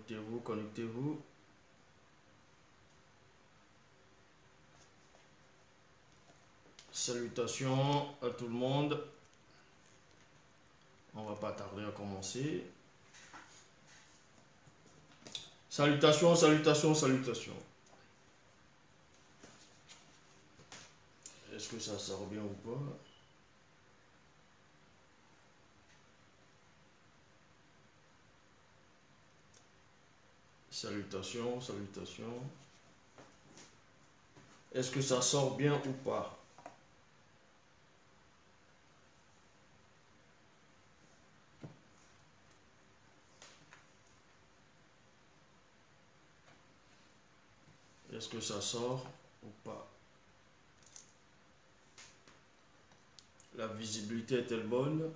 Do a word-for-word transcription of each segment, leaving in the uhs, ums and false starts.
Connectez-vous, connectez-vous. Salutations à tout le monde. On va pas tarder à commencer. Salutations, salutations, salutations. Est-ce que ça sort bien ou pas? Salutations, salutations. Est-ce que ça sort bien ou pas? Est-ce que ça sort ou pas? La visibilité est-elle bonne?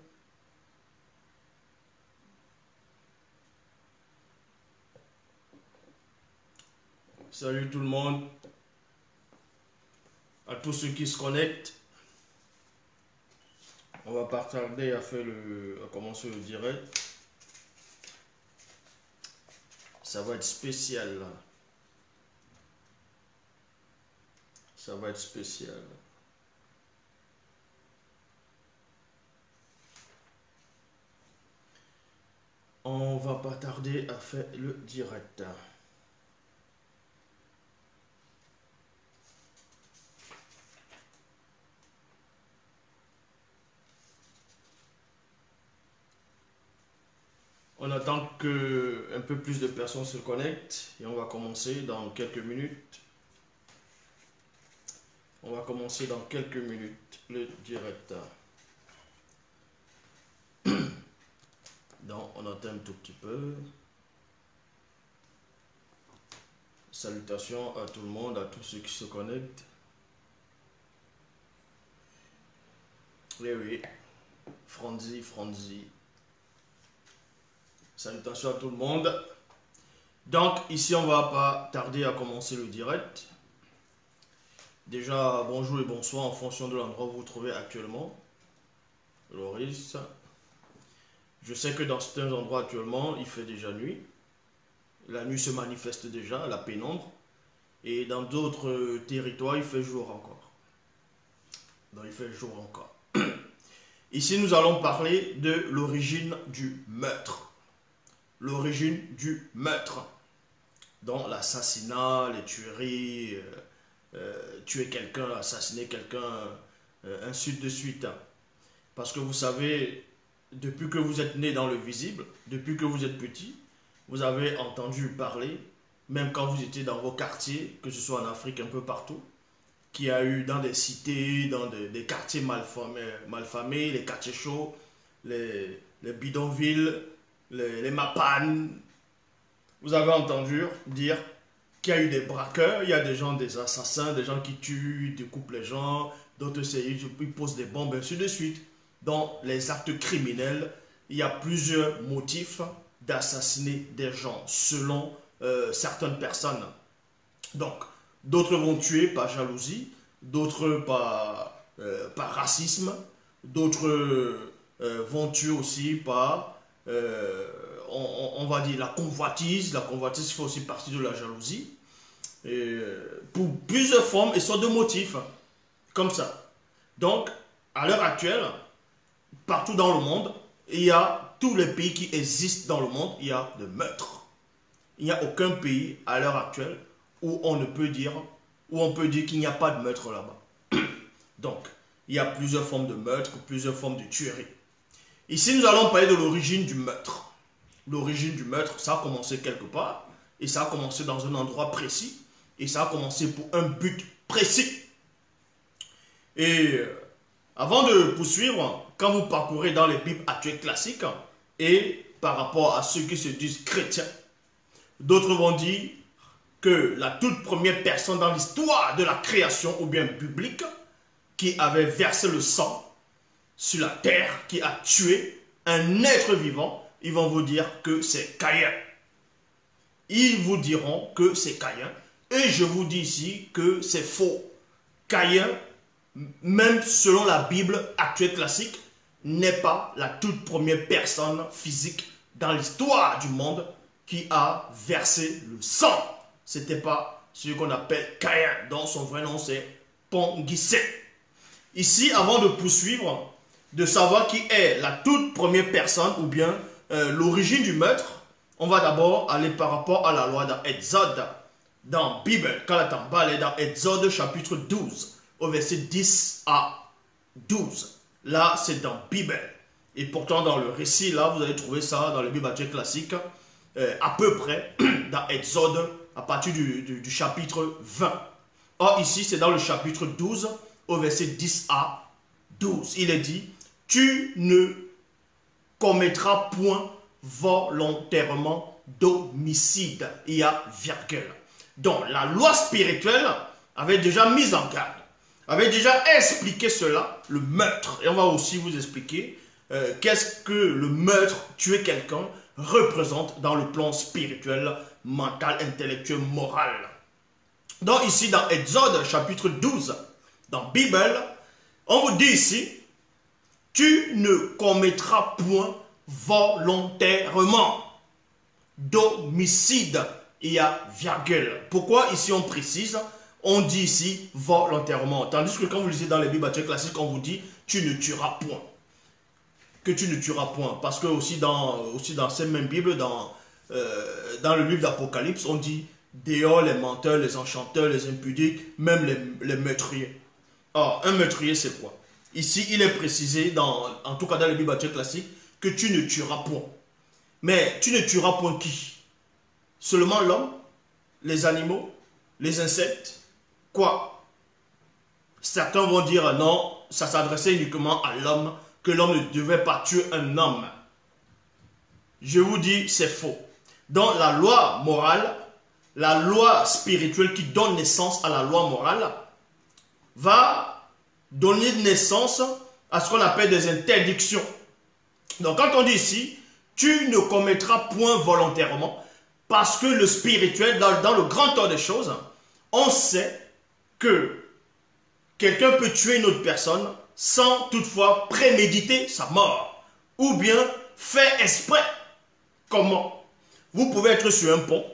Salut tout le monde. À tous ceux qui se connectent. On va pas tarder à faire le, à commencer le direct. Ça va être spécial là. Ça va être spécial. On va pas tarder à faire le direct. On attend que un peu plus de personnes se connectent et on va commencer dans quelques minutes. On va commencer dans quelques minutes le direct. Donc on attend un tout petit peu. Salutations à tout le monde, à tous ceux qui se connectent. Oui, oui. Franzi, Franzi. Salutations à tout le monde. Donc ici on va pas tarder à commencer le direct. Déjà bonjour et bonsoir en fonction de l'endroit où vous vous trouvez actuellement. Loris. Je sais que dans certains endroits actuellement il fait déjà nuit. La nuit se manifeste déjà, la pénombre. Et dans d'autres territoires il fait jour encore. Donc il fait jour encore. Ici nous allons parler de l'origine du meurtre. L'origine du meurtre. Donc l'assassinat, les tueries, euh, euh, tuer quelqu'un, assassiner quelqu'un, euh, ainsi de suite. Parce que vous savez, depuis que vous êtes né dans le visible, depuis que vous êtes petit, vous avez entendu parler, même quand vous étiez dans vos quartiers, que ce soit en Afrique un peu partout, qu'il y a eu dans des cités, dans des, des quartiers malfamés, malfamés, les quartiers chauds, les, les bidonvilles, les, les mapanes. Vous avez entendu dire qu'il y a eu des braqueurs, il y a des gens, des assassins, des gens qui tuent, ils découpent les gens, d'autres ils posent des bombes, ainsi de suite. Dans les actes criminels, il y a plusieurs motifs d'assassiner des gens selon euh, certaines personnes. Donc, d'autres vont tuer par jalousie, d'autres par, euh, par racisme, d'autres euh, vont tuer aussi par, euh, on, on va dire, la convoitise. La convoitise fait aussi partie de la jalousie. Et pour plusieurs formes et sortes de motifs, comme ça. Donc, à l'heure actuelle, partout dans le monde, il y a tous les pays qui existent dans le monde, il y a de meurtres. Il n'y a aucun pays à l'heure actuelle où on ne peut dire, où on peut dire qu'il n'y a pas de meurtre là-bas. Donc, il y a plusieurs formes de meurtre, plusieurs formes de tuerie. Ici, nous allons parler de l'origine du meurtre. L'origine du meurtre, ça a commencé quelque part, et ça a commencé dans un endroit précis, et ça a commencé pour un but précis. Et avant de poursuivre, quand vous parcourez dans les Bibles actuelles classiques, et par rapport à ceux qui se disent chrétiens, d'autres vont dire que la toute première personne dans l'histoire de la création ou bien biblique qui avait versé le sang sur la terre, qui a tué un être vivant, ils vont vous dire que c'est Caïn. Ils vous diront que c'est Caïn. Et je vous dis ici que c'est faux. Caïn, même selon la Bible actuelle classique, n'est pas la toute première personne physique dans l'histoire du monde qui a versé le sang. Ce n'était pas celui qu'on appelle Caïn, dont son vrai nom c'est Pongisé. Ici, avant de poursuivre, de savoir qui est la toute première personne ou bien euh, l'origine du meurtre, on va d'abord aller par rapport à la loi dans Exode, dans Bible, quand la tambale est dans Exode chapitre douze, au verset dix à douze. Là, c'est dans Bible. Et pourtant, dans le récit, là, vous allez trouver ça dans le Bible classique, euh, à peu près, dans Exode, à partir du, du, du chapitre vingt. Or, ici, c'est dans le chapitre douze, au verset dix à douze. Il est dit, tu ne commettras point volontairement d'homicide. Il y a virgule. Donc, la loi spirituelle avait déjà mis en garde, avait déjà expliqué cela, le meurtre. Et on va aussi vous expliquer euh, qu'est-ce que le meurtre, tuer quelqu'un, représente dans le plan spirituel, mental, intellectuel, moral. Donc ici, dans Exode chapitre douze, dans Bible, on vous dit ici, tu ne commettras point volontairement d'homicide. Il y a virgule. Pourquoi ici on précise? On dit ici volontairement. Tandis que quand vous lisez dans les Bibles classiques, on vous dit tu ne tueras point. Que tu ne tueras point. Parce que aussi dans, aussi dans ces mêmes Bibles, dans, euh, dans le livre d'Apocalypse, on dit dehors les menteurs, les enchanteurs, les impudiques, même les, les meurtriers. Or, un meurtrier c'est quoi? Ici, il est précisé, dans, en tout cas dans les Bibles classiques, que tu ne tueras point. Mais tu ne tueras point qui? Seulement l'homme, les animaux, les insectes, quoi? Certains vont dire non, ça s'adressait uniquement à l'homme, que l'homme ne devait pas tuer un homme. Je vous dis, c'est faux. Dans la loi morale, la loi spirituelle qui donne naissance à la loi morale, va donner naissance à ce qu'on appelle des interdictions. Donc quand on dit ici, tu ne commettras point volontairement, parce que le spirituel, dans, dans le grand temps des choses, on sait que quelqu'un peut tuer une autre personne sans toutefois préméditer sa mort, ou bien faire exprès. Comment? Vous pouvez être sur un pont,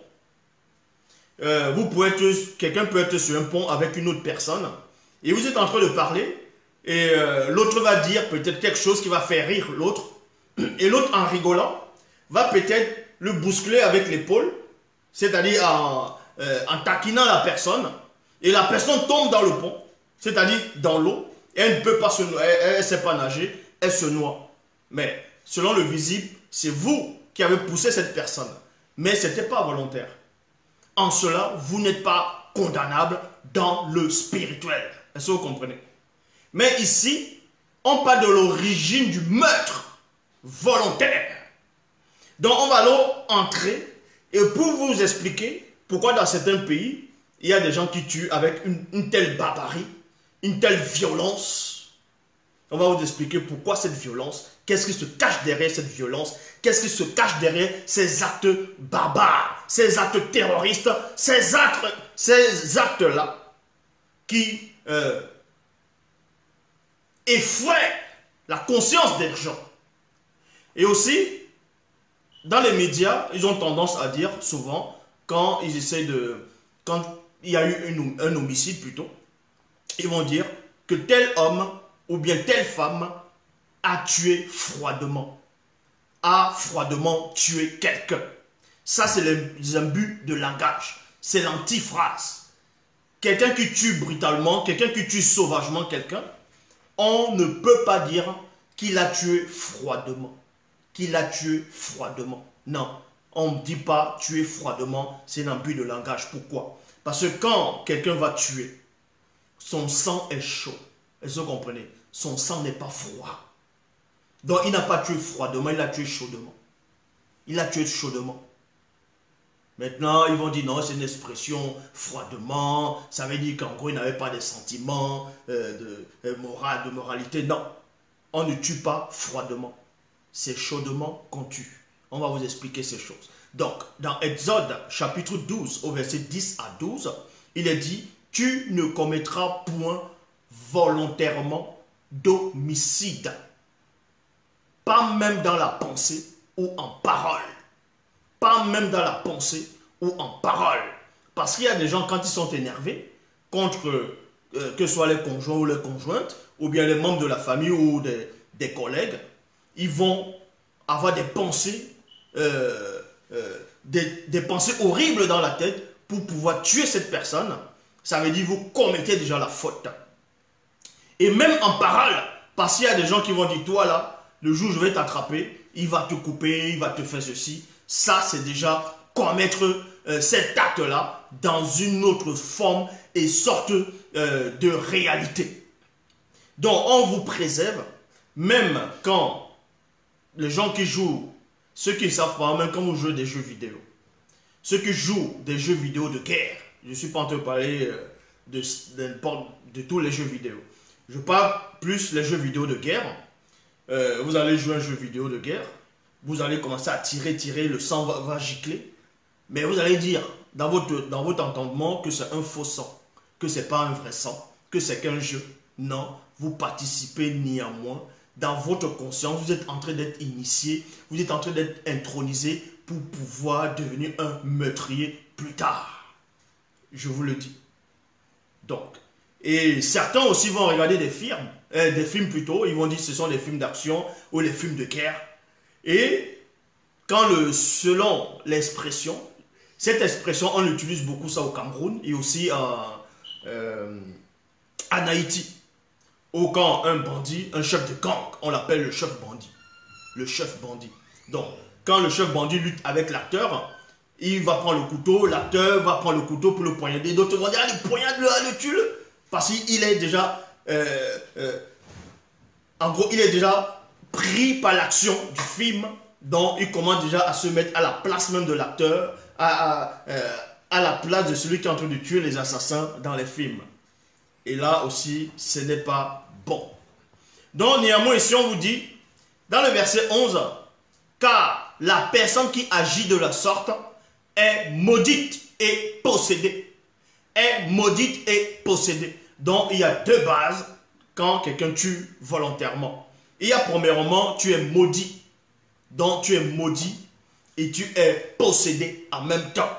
euh, vous pouvez être, quelqu'un peut être sur un pont avec une autre personne, et vous êtes en train de parler, et euh, l'autre va dire peut-être quelque chose qui va faire rire l'autre, et l'autre en rigolant, va peut-être le bousculer avec l'épaule, c'est-à-dire en, euh, en taquinant la personne, et la personne tombe dans le pont, c'est-à-dire dans l'eau, et elle ne peut pas se noyer, elle ne sait pas nager, elle se noie. Mais selon le visible, c'est vous qui avez poussé cette personne, mais ce n'était pas volontaire. En cela, vous n'êtes pas condamnable dans le spirituel. Est-ce que vous comprenez? Mais ici, on parle de l'origine du meurtre volontaire. Donc on va alors entrer et pour vous expliquer pourquoi dans certains pays, il y a des gens qui tuent avec une, une telle barbarie, une telle violence. On va vous expliquer pourquoi cette violence, qu'est-ce qui se cache derrière cette violence, qu'est-ce qui se cache derrière ces actes barbares, ces actes terroristes, ces actes, ces actes-là qui euh, effraient la conscience des gens. Et aussi, dans les médias, ils ont tendance à dire souvent, quand ils essaient de... Quand il y a eu une, un homicide plutôt, ils vont dire que tel homme ou bien telle femme a tué froidement. A froidement tué quelqu'un. Ça, c'est les abus de langage. C'est l'antiphrase. Quelqu'un qui tue brutalement, quelqu'un qui tue sauvagement quelqu'un, on ne peut pas dire qu'il a tué froidement. Qu'il a tué froidement. Non, on ne dit pas tuer froidement, c'est un abus de langage. Pourquoi? Parce que quand quelqu'un va tuer, son sang est chaud. Est-ce que vous comprenez? Son sang n'est pas froid. Donc il n'a pas tué froidement, il a tué chaudement. Il a tué chaudement. Maintenant, ils vont dire non, c'est une expression froidement, ça veut dire qu'en gros, il n'avait pas de sentiments euh, de, euh, moral, de moralité. Non, on ne tue pas froidement. C'est chaudement qu'on tue. On va vous expliquer ces choses. Donc, dans Exode chapitre douze, au verset dix à douze, il est dit, tu ne commettras point volontairement d'homicide. Pas même dans la pensée ou en parole. pas même dans la pensée ou en parole. Parce qu'il y a des gens, quand ils sont énervés contre, euh, que ce soit les conjoints ou les conjointes, ou bien les membres de la famille ou des, des collègues, ils vont avoir des pensées, euh, euh, des, des pensées horribles dans la tête pour pouvoir tuer cette personne. Ça veut dire que vous commettez déjà la faute. Et même en parole, parce qu'il y a des gens qui vont dire, toi là, le jour où je vais t'attraper, il va te couper, il va te faire ceci. Ça, c'est déjà commettre euh, cet acte-là dans une autre forme et sorte euh, de réalité. Donc, on vous préserve, même quand les gens qui jouent, ceux qui ne savent pas, même quand vous jouez des jeux vidéo, ceux qui jouent des jeux vidéo de guerre, je ne suis pas en train de parler euh, de, de, de tous les jeux vidéo. Je parle plus les jeux vidéo de guerre. Euh, vous allez jouer un jeu vidéo de guerre, vous allez commencer à tirer, tirer, le sang va, va gicler. Mais vous allez dire dans votre, dans votre entendement que c'est un faux sang, que ce n'est pas un vrai sang, que c'est qu'un jeu. Non, vous participez néanmoins. Dans votre conscience, vous êtes en train d'être initié, vous êtes en train d'être intronisé pour pouvoir devenir un meurtrier plus tard. Je vous le dis. Donc, et certains aussi vont regarder des films, euh, des films plutôt, ils vont dire que ce sont des films d'action ou les films de guerre. Et quand le, selon l'expression, cette expression, on utilise beaucoup ça au Cameroun et aussi en, euh, en Haïti. Ou quand un bandit, un chef de gang, on l'appelle le chef bandit. Le chef bandit. Donc, quand le chef bandit lutte avec l'acteur, il va prendre le couteau, l'acteur va prendre le couteau pour le poignarder. D'autres vont dire, allez, poignarde-le, allez, tue-le. Parce qu'il est déjà, euh, euh, en gros, il est déjà pris par l'action du film. Donc, il commence déjà à se mettre à la place même de l'acteur, à, à, euh, à la place de celui qui est en train de tuer les assassins dans les films. Et là aussi, ce n'est pas bon. Donc, néanmoins, ici, on vous dit, dans le verset onze, car la personne qui agit de la sorte est maudite et possédée. Est maudite et possédée. Donc, il y a deux bases quand quelqu'un tue volontairement. Il y a premièrement, tu es maudit. Donc, tu es maudit et tu es possédé en même temps.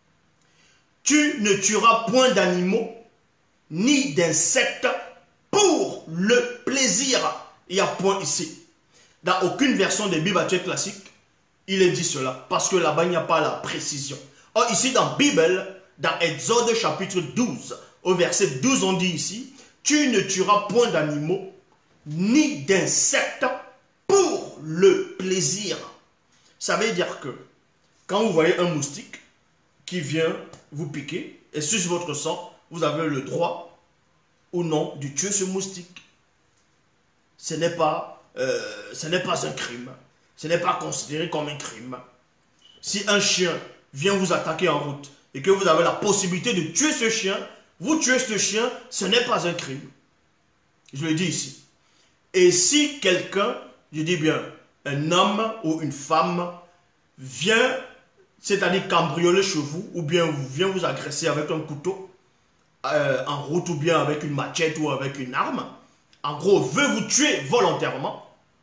Tu ne tueras point d'animaux ni d'insectes pour le plaisir. Il y a point ici. Dans aucune version des Bibles actuelles classiques, il est dit cela. Parce que là-bas, il n'y a pas la précision. Or, ici, dans la Bible, dans Exode chapitre douze, au verset douze, on dit ici, tu ne tueras point d'animaux, ni d'insectes pour le plaisir. Ça veut dire que, quand vous voyez un moustique qui vient vous piquer, et suce votre sang, vous avez le droit ou non de tuer ce moustique. Ce n'est pas, euh, ce n'est pas un crime. Ce n'est pas considéré comme un crime. Si un chien vient vous attaquer en route et que vous avez la possibilité de tuer ce chien, vous tuez ce chien, ce n'est pas un crime. Je le dis ici. Et si quelqu'un, je dis bien, un homme ou une femme vient, c'est-à-dire cambrioler chez vous, ou bien vient vous agresser avec un couteau, euh, en route, ou bien avec une machette ou avec une arme, en gros, veut vous tuer volontairement,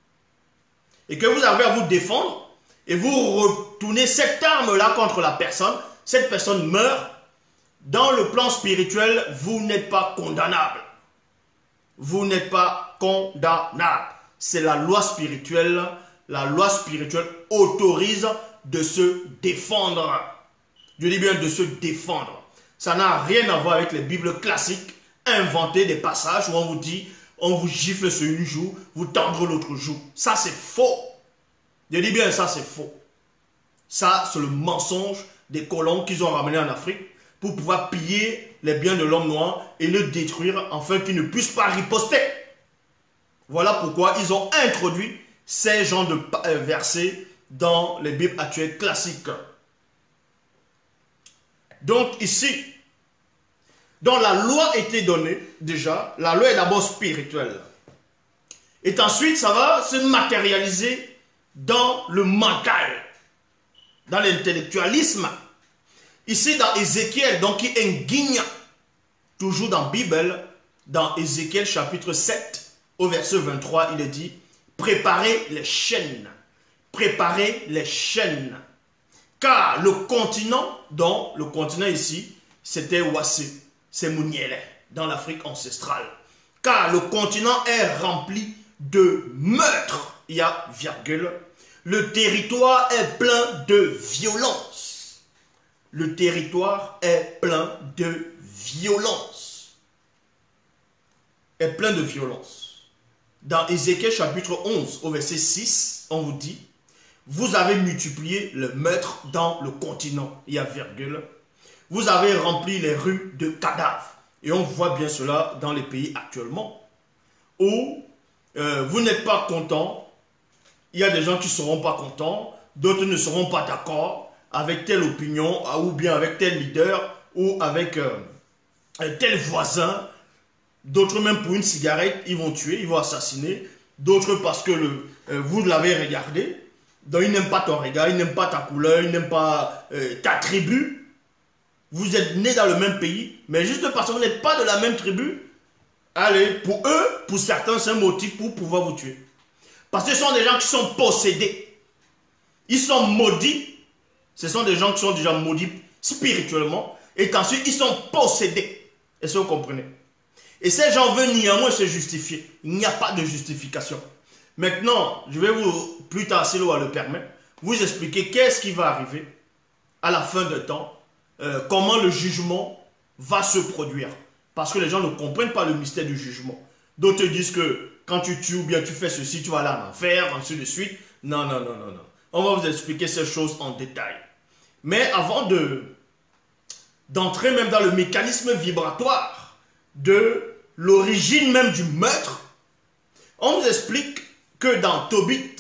et que vous avez à vous défendre, et vous retournez cette arme-là contre la personne, cette personne meurt, dans le plan spirituel, vous n'êtes pas condamnable. Vous n'êtes pas condamnable. C'est la loi spirituelle. La loi spirituelle autorise de se défendre. Je dis bien de se défendre. Ça n'a rien à voir avec les Bibles classiques, inventer des passages où on vous dit, on vous gifle sur une joue, vous tendre l'autre joue. Ça, c'est faux. Je dis bien, ça, c'est faux. Ça, c'est le mensonge des colons qu'ils ont ramenés en Afrique pour pouvoir piller les biens de l'homme noir et le détruire afin qu'il ne puisse pas riposter. Voilà pourquoi ils ont introduit ces genres de versets dans les Bibles actuelles classiques. Donc ici, dont la loi était donnée déjà, la loi est d'abord spirituelle. Et ensuite, ça va se matérialiser dans le mental, dans l'intellectualisme. Ici, dans Ézéchiel, donc qui indigne, toujours dans la Bible, dans Ézéchiel chapitre sept, au verset vingt-trois, il est dit, préparez les chaînes, préparez les chaînes, Car le continent, dont le continent ici, c'était Wassé, c'est Mouniele, dans l'Afrique ancestrale. Car le continent est rempli de meurtres, il y a virgule. Le territoire est plein de violence. Le territoire est plein de violence. Est plein de violence. Dans Ézéchiel chapitre onze, au verset six, on vous dit, vous avez multiplié le meurtre dans le continent, il y a virgule. Vous avez rempli les rues de cadavres. Et on voit bien cela dans les pays actuellement, où euh, vous n'êtes pas content, il y a des gens qui ne seront pas contents, d'autres ne seront pas d'accord avec telle opinion, ou bien avec tel leader, ou avec euh, tel voisin. D'autres même pour une cigarette, ils vont tuer, ils vont assassiner. D'autres parce que le, euh, vous l'avez regardé. Donc ils n'aiment pas ton regard, ils n'aiment pas ta couleur, ils n'aiment pas euh, ta tribu. Vous êtes nés dans le même pays, mais juste parce que vous n'êtes pas de la même tribu, allez, pour eux, pour certains, c'est un motif pour pouvoir vous tuer. Parce que ce sont des gens qui sont possédés. Ils sont maudits. Ce sont des gens qui sont déjà maudits spirituellement. Et qu'ensuite, ils sont possédés. Est-ce que vous comprenez? Et ces gens veulent néanmoins se justifier. Il n'y a pas de justification. Maintenant, je vais vous, plus tard, si l'eau le permet, vous expliquer qu'est-ce qui va arriver à la fin de temps. Euh, comment le jugement va se produire. Parce que les gens ne comprennent pas le mystère du jugement. D'autres disent que quand tu tues ou bien tu fais ceci, tu vas aller en enfer, ainsi de suite. Non, non, non, non, non. On va vous expliquer ces choses en détail. Mais avant de d'entrer même dans le mécanisme vibratoire de l'origine même du meurtre, on vous explique que dans Tobit,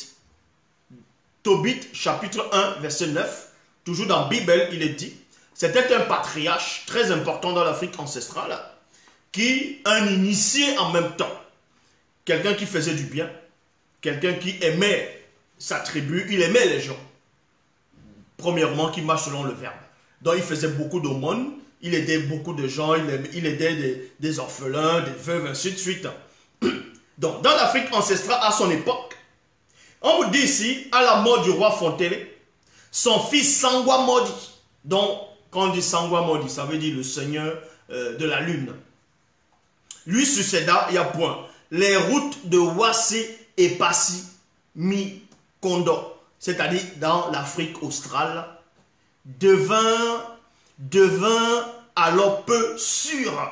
Tobit chapitre un, verset neuf, toujours dans la Bible, il est dit, c'était un patriarche très important dans l'Afrique ancestrale, qui, un initié en même temps, quelqu'un qui faisait du bien, quelqu'un qui aimait sa tribu, il aimait les gens. Premièrement, qui marche selon le verbe. Donc il faisait beaucoup d'aumônes, il aidait beaucoup de gens, il aidait, il aidait des, des orphelins, des veuves, ainsi de suite. Donc dans l'Afrique ancestrale, à son époque, on vous dit ici, à la mort du roi Fontélé, son fils Sangwa Modi, donc quand on dit Sangwa Modi, ça veut dire le seigneur euh, de la lune. Lui succéda, il y a point. Les routes de Wassé et Passy Mi-Kondo, c'est-à-dire dans l'Afrique australe, devint, devint alors peu sûres.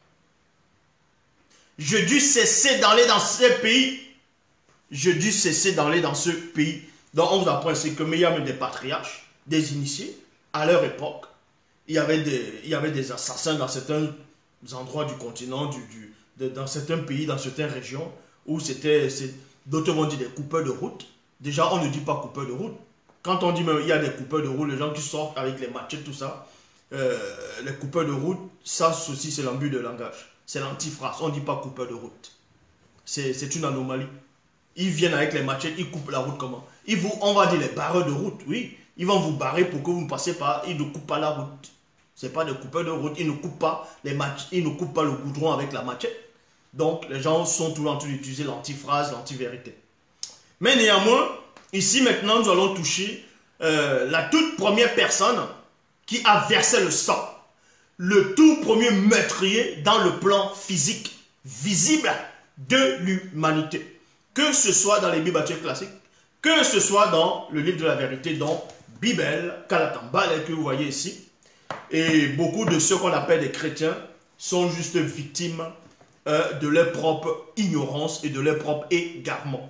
Je dus cesser d'aller dans ce pays. Je dus cesser d'aller dans ce pays. Donc on vous apprend c'est que mais il y avait des patriarches, des initiés, à leur époque. Il y avait des, il y avait des assassins dans certains endroits du continent, du, du, de, dans certains pays, dans certaines régions, où c'était, d'autres vont dire des coupeurs de route. Déjà, on ne dit pas coupeurs de route. Quand on dit même il y a des coupeurs de route, les gens qui sortent avec les machettes, tout ça, euh, les coupeurs de route, ça aussi c'est l'embut de langage. C'est l'antiphrase, on ne dit pas coupeur de route. C'est une anomalie. Ils viennent avec les machettes, ils coupent la route comment? Ils vous, on va dire les barreurs de route, oui. Ils vont vous barrer pour que vous ne passez pas, ils ne coupent pas la route. Ce n'est pas des coupeurs de route, ils ne coupent pas les match, ils ne coupent pas le goudron avec la machette. Donc les gens sont toujours en train d'utiliser l'antiphrase, l'antivérité. Mais néanmoins, ici maintenant nous allons toucher euh, la toute première personne qui a versé le sang. Le tout premier meurtrier dans le plan physique, visible de l'humanité. Que ce soit dans les Bibles classiques, que ce soit dans le livre de la vérité, dont Bible, Kalatambal, que vous voyez ici. Et beaucoup de ceux qu'on appelle des chrétiens sont juste victimes euh, de leur propre ignorance et de leur propre égarement.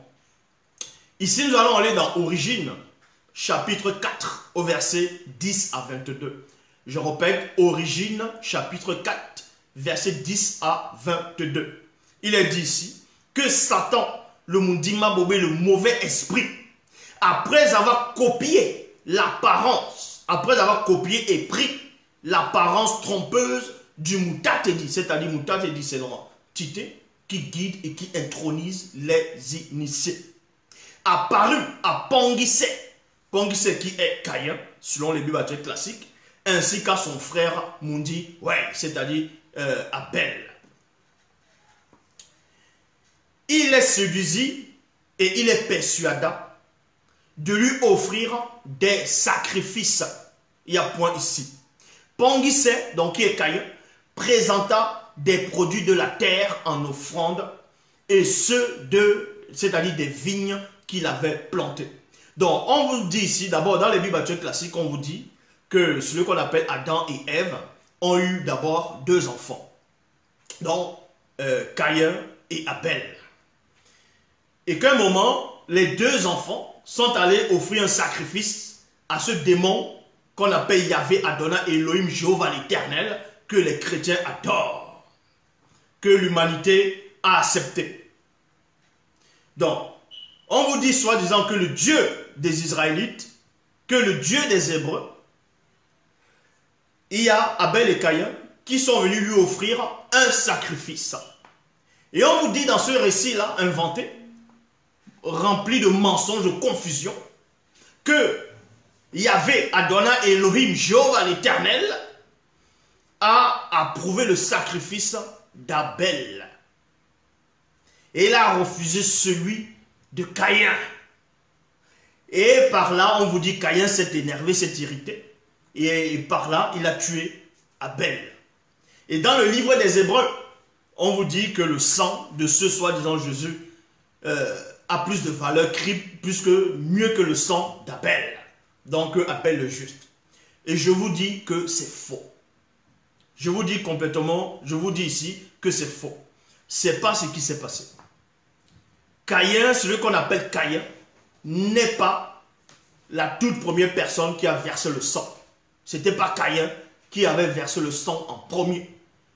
Ici, nous allons aller dans Origine, chapitre quatre, au verset dix à vingt-deux. Je répète, Origine, chapitre quatre, verset dix à vingt-deux. Il est dit ici que Satan, le Mundima Bobé, le mauvais esprit, après avoir copié l'apparence, après avoir copié et pris l'apparence trompeuse du Moutatedi, c'est-à-dire Moutatedi, c'est le Tité qui guide et qui intronise les initiés. Apparu à Pongissé, Pongissé qui est Caïn, selon les Bibles classiques, ainsi qu'à son frère Mundi, ouais, c'est-à-dire euh, Abel. Il est séduit et il est persuada de lui offrir des sacrifices. Il y a point ici. Pangissé, donc qui est Caïn, présenta des produits de la terre en offrande, et ceux de, c'est-à-dire des vignes qu'il avait plantées. Donc, on vous dit ici, d'abord, dans les Bibles actuelles classiques, on vous dit que celui qu'on appelle Adam et Ève ont eu d'abord deux enfants. Donc, euh, Caïn et Abel. Et qu'à un moment, les deux enfants sont allés offrir un sacrifice à ce démon qu'on appelle Yahvé Adonai Elohim Jéhovah l'Éternel, que les chrétiens adorent, que l'humanité a accepté. Donc, on vous dit soi-disant que le Dieu des Israélites, que le Dieu des Hébreux, il y a Abel et Caïn qui sont venus lui offrir un sacrifice. Et on vous dit dans ce récit-là, inventé, rempli de mensonges, de confusion, que Yahvé Adonai Elohim Jéhovah l'Éternel a approuvé le sacrifice d'Abel. Et il a refusé celui de Caïn. Et par là, on vous dit Caïn s'est énervé, s'est irrité. Et par là, il a tué Abel. Et dans le livre des Hébreux, on vous dit que le sang de ce soi-disant Jésus euh, a plus de valeur, crie plus que, mieux que le sang d'Abel. Donc Abel le juste. Et je vous dis que c'est faux. Je vous dis complètement, je vous dis ici que c'est faux. C'est pas ce qui s'est passé. Caïn, celui qu'on appelle Caïn, n'est pas la toute première personne qui a versé le sang. C'était pas Caïn qui avait versé le sang en premier.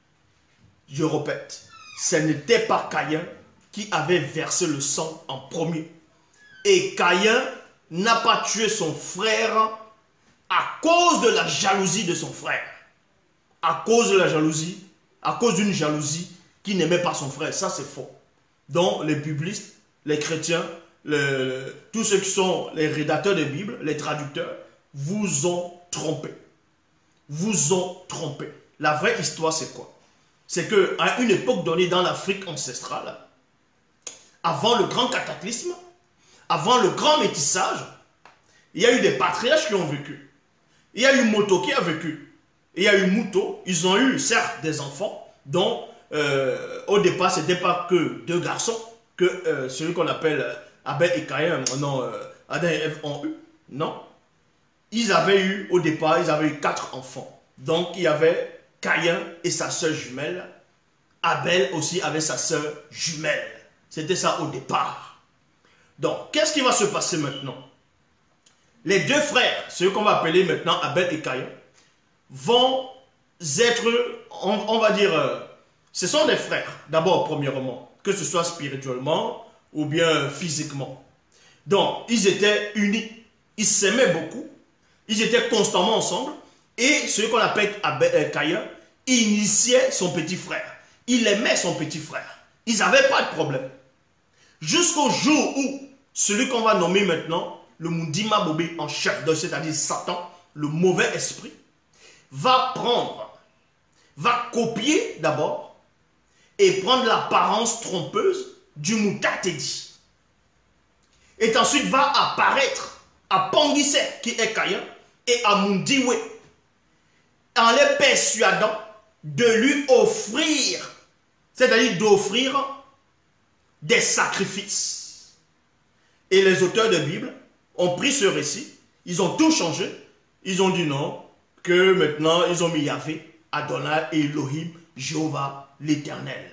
Je répète, ce n'était pas Caïn qui avait versé le sang en premier. Et Caïn n'a pas tué son frère à cause de la jalousie de son frère. À cause de la jalousie, à cause d'une jalousie qui n'aimait pas son frère. Ça, c'est faux. Donc, les biblistes, les chrétiens, le, tous ceux qui sont les rédacteurs des Bibles, les traducteurs, vous ont trompé. Vous ont trompé. La vraie histoire, c'est quoi? C'est qu'à une époque donnée dans l'Afrique ancestrale, avant le grand cataclysme, avant le grand métissage, il y a eu des patriarches qui ont vécu. Il y a eu Moto qui a vécu. Il y a eu Mouto. Ils ont eu, certes, des enfants, dont euh, au départ, ce n'était pas que deux garçons, que euh, celui qu'on appelle Abel et Caïn, non, euh, Adam et Ève ont eu. Non. Ils avaient eu, au départ, ils avaient eu quatre enfants. Donc, il y avait Caïn et sa sœur jumelle. Abel aussi avait sa sœur jumelle. C'était ça au départ. Donc, qu'est-ce qui va se passer maintenant? Les deux frères, ceux qu'on va appeler maintenant Abel et Caïn, vont être, on, on va dire, euh, ce sont des frères, d'abord, premièrement, que ce soit spirituellement ou bien physiquement. Donc, ils étaient unis, ils s'aimaient beaucoup, ils étaient constamment ensemble, et ce qu'on appelle Abel et Caïn initiait son petit frère. Il aimait son petit frère. Ils n'avaient pas de problème. Jusqu'au jour où celui qu'on va nommer maintenant le Mundima Bobé en chef d'œuvre, c'est-à-dire Satan, le mauvais esprit, va prendre, va copier d'abord et prendre l'apparence trompeuse du Moutatedi. Et ensuite va apparaître à Pangissé, qui est Caïn, et à Mundiwe, en les persuadant de lui offrir, c'est-à-dire d'offrir des sacrifices. Et les auteurs de Bible ont pris ce récit, ils ont tout changé, ils ont dit non, que maintenant ils ont mis Yahvé, Adonai et Elohim, Jéhovah l'Éternel.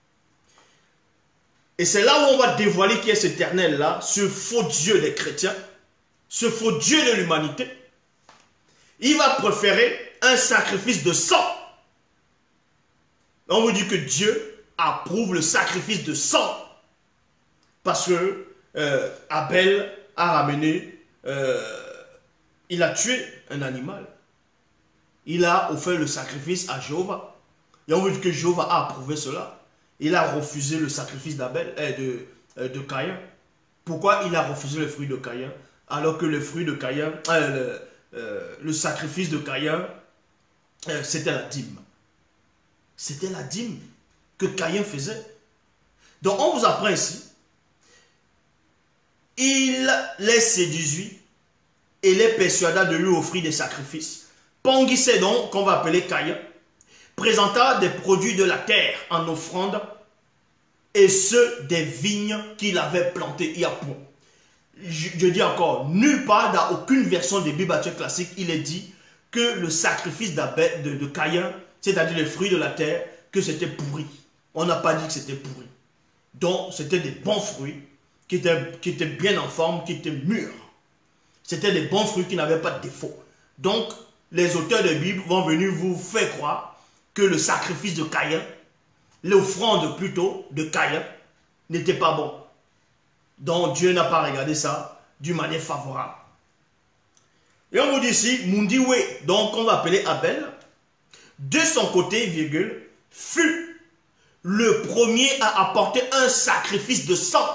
Et c'est là où on va dévoiler qui est cet éternel-là, ce faux Dieu des chrétiens, ce faux Dieu de l'humanité. Il va préférer un sacrifice de sang. On vous dit que Dieu approuve le sacrifice de sang. Parce que euh, Abel a ramené, euh, il a tué un animal. Il a offert le sacrifice à Jéhovah. Et on veut dire que Jéhovah a approuvé cela. Il a refusé le sacrifice d'Abel, euh, de, euh, de Caïn. Pourquoi il a refusé le fruit de Caïn? Alors que le fruit de Caïn, euh, le, euh, le sacrifice de Caïn, euh, c'était la dîme. C'était la dîme que Caïn faisait. Donc on vous apprend ici il les séduisit et les persuada de lui offrir des sacrifices. Pongissait donc, qu'on va appeler Caïn, présenta des produits de la terre en offrande et ceux des vignes qu'il avait plantées. Il y a point. Je, je dis encore, nulle part, dans aucune version des Bibles classiques, il est dit que le sacrifice d'Abel, de, de Caïn, c'est-à-dire les fruits de la terre, que c'était pourri. On n'a pas dit que c'était pourri. Donc, c'était des bons fruits qui étaient, qui étaient bien en forme, qui étaient mûrs. C'était des bons fruits qui n'avaient pas de défaut. Donc, les auteurs de Bible vont venir vous faire croire que le sacrifice de Caïn, l'offrande plutôt de Caïn, n'était pas bon. Donc, Dieu n'a pas regardé ça d'une manière favorable. Et on vous dit ici, Mundiwe, donc on va appeler Abel, de son côté, virgule, fut le premier à apporter un sacrifice de sang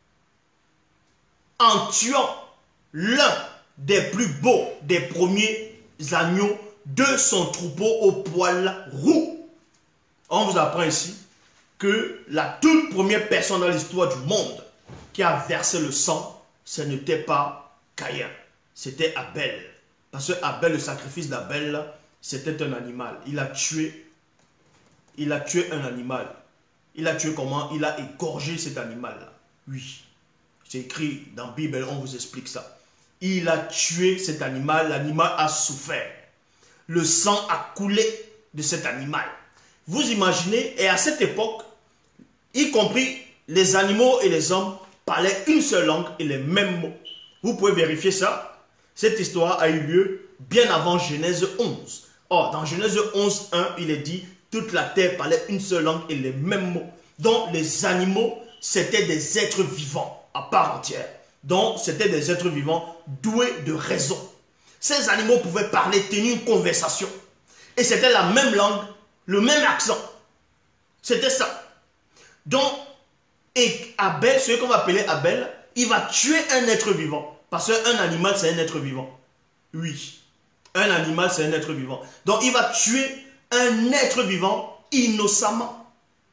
en tuant l'un des plus beaux des premiers agneaux de son troupeau au poil roux. On vous apprend ici que la toute première personne dans l'histoire du monde qui a versé le sang, ce n'était pas Caïn, c'était Abel. Parce que Abel, le sacrifice d'Abel, c'était un animal. Il a tué, il a tué un animal. Il a tué comment? Il a égorgé cet animal-là. Oui, c'est écrit dans la Bible, on vous explique ça. Il a tué cet animal, l'animal a souffert. Le sang a coulé de cet animal. Vous imaginez, et à cette époque, y compris les animaux et les hommes parlaient une seule langue et les mêmes mots. Vous pouvez vérifier ça. Cette histoire a eu lieu bien avant Genèse onze. Or, dans Genèse onze, un, il est dit, toute la terre parlait une seule langue et les mêmes mots. Donc, les animaux, c'était des êtres vivants à part entière. Donc, c'était des êtres vivants doués de raison. Ces animaux pouvaient parler, tenir une conversation. Et c'était la même langue, le même accent. C'était ça. Donc, et Abel, ce qu'on va appeler Abel, il va tuer un être vivant. Parce qu'un animal, c'est un être vivant. Oui. Un animal, c'est un être vivant. Donc, il va tuer un être vivant innocemment.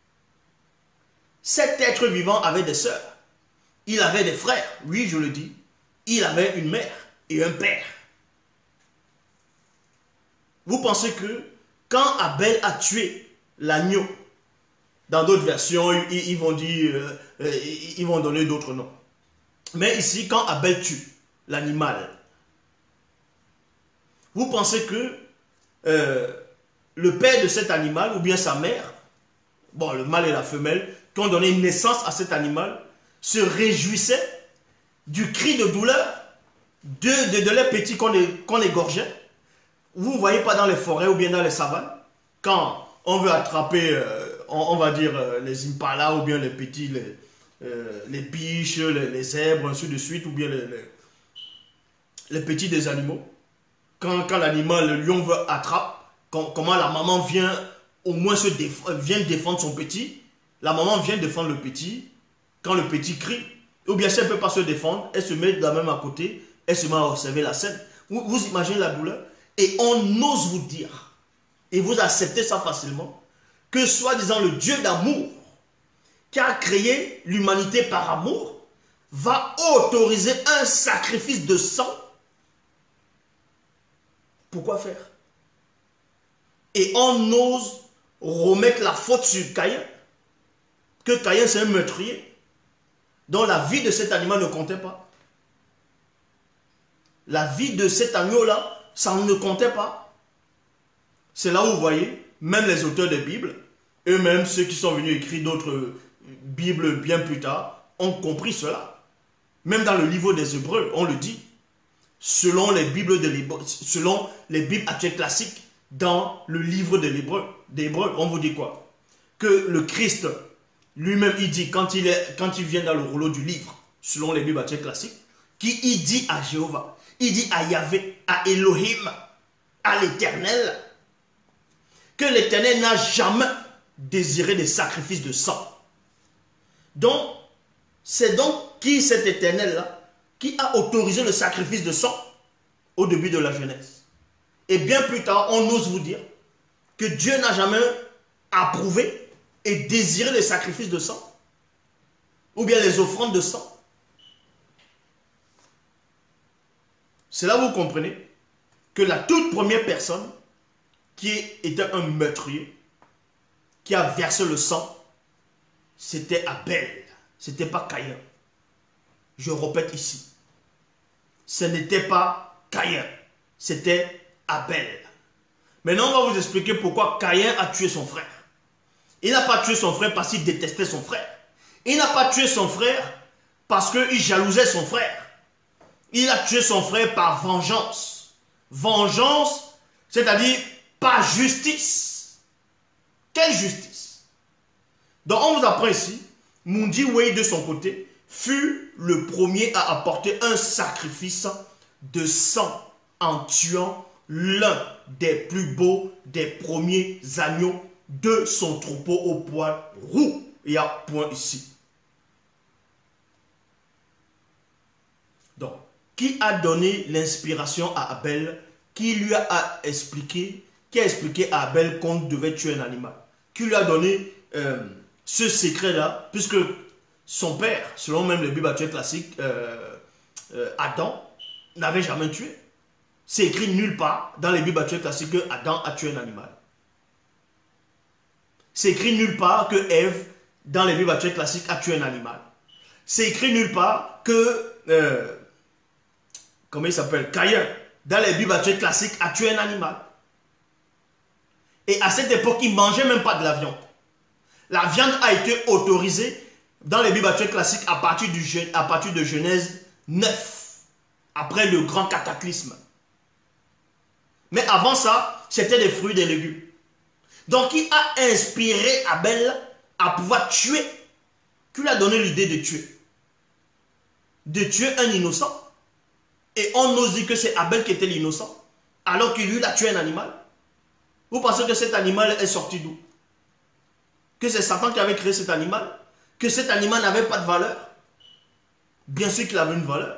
Cet être vivant avait des sœurs. Il avait des frères. Oui, je le dis. Il avait une mère et un père. Vous pensez que quand Abel a tué l'agneau, dans d'autres versions, ils, ils vont dire, euh, ils vont donner d'autres noms. Mais ici, quand Abel tue l'animal, vous pensez que euh, le père de cet animal, ou bien sa mère, bon, le mâle et la femelle, qui ont donné naissance à cet animal, se réjouissaient du cri de douleur de, de, de leurs petits qu'on qu'on égorgeait. Vous ne voyez pas dans les forêts ou bien dans les savanes, quand on veut attraper, euh, on, on va dire, euh, les impalas ou bien les petits, les, euh, les biches, les, les zèbres, ainsi de suite, ou bien les, les, les petits des animaux. Quand, quand l'animal, le lion veut attraper, quand, comment la maman vient au moins se déf vient défendre son petit, la maman vient défendre le petit, quand le petit crie, ou bien si elle ne peut pas se défendre, elle se met de la même à côté, elle se met à observer la scène. Vous, vous imaginez la douleur? Et on ose vous dire, et vous acceptez ça facilement, que soi-disant le Dieu d'amour, qui a créé l'humanité par amour, va autoriser un sacrifice de sang. Pourquoi faire? Et on ose remettre la faute sur Caïn, que Caïn c'est un meurtrier, dont la vie de cet animal ne comptait pas. La vie de cet agneau-là, ça ne comptait pas. C'est là où vous voyez, même les auteurs de Bible, eux-mêmes, ceux qui sont venus écrire d'autres Bibles bien plus tard, ont compris cela. Même dans le livre des Hébreux, on le dit. Selon les Bibles de l'Hébreu, selon les Bibles actuelles classiques, dans le livre de l'Hébreu, d'Hébreux, on vous dit quoi? Que le Christ lui-même, il dit, quand il, est, quand il vient dans le rouleau du livre, selon les Bibles actuelles classiques, qui il dit à Jéhovah, il dit à Yahvé, à Elohim, à l'Éternel, que l'Éternel n'a jamais désiré des sacrifices de sang. Donc, c'est donc qui cet Éternel-là qui a autorisé le sacrifice de sang au début de la Genèse. Et bien plus tard, on ose vous dire que Dieu n'a jamais approuvé et désiré les sacrifices de sang, ou bien les offrandes de sang. C'est là où vous comprenez que la toute première personne qui était un meurtrier, qui a versé le sang, c'était Abel. C'était pas Caïn. Je répète ici. Ce n'était pas Caïn. C'était Abel. Maintenant, on va vous expliquer pourquoi Caïn a tué son frère. Il n'a pas tué son frère parce qu'il détestait son frère. Il n'a pas tué son frère parce qu'il jalousait son frère. Il a tué son frère par vengeance. Vengeance, c'est-à-dire par justice. Quelle justice? Donc on vous apprend ici, Mundi Way de son côté fut le premier à apporter un sacrifice de sang en tuant l'un des plus beaux des premiers agneaux de son troupeau au poil roux. Il y a point ici. Donc, qui a donné l'inspiration à Abel, qui lui a expliqué, qui a expliqué à Abel qu'on devait tuer un animal, qui lui a donné euh, ce secret-là, puisque son père, selon même le Bible classique, euh, euh, Adam, n'avait jamais tué. C'est écrit nulle part dans les Bibles classiques que Adam a tué un animal. C'est écrit nulle part que Ève, dans les Bibles classiques, a tué un animal. C'est écrit nulle part que, euh, comment il s'appelle, Caïn, dans les Bibles classiques, a tué un animal. Et à cette époque, il ne mangeait même pas de la viande. La viande a été autorisée dans les Bibles classiques à partir, du, à partir de Genèse neuf, après le grand cataclysme. Mais avant ça, c'était des fruits et des légumes. Donc, il a inspiré Abel à pouvoir tuer. Qui lui a donné l'idée de tuer? De tuer un innocent. Et on ose dire que c'est Abel qui était l'innocent, alors qu'il lui a tué un animal. Vous pensez que cet animal est sorti d'où? Que c'est Satan qui avait créé cet animal? Que cet animal n'avait pas de valeur? Bien sûr qu'il avait une valeur.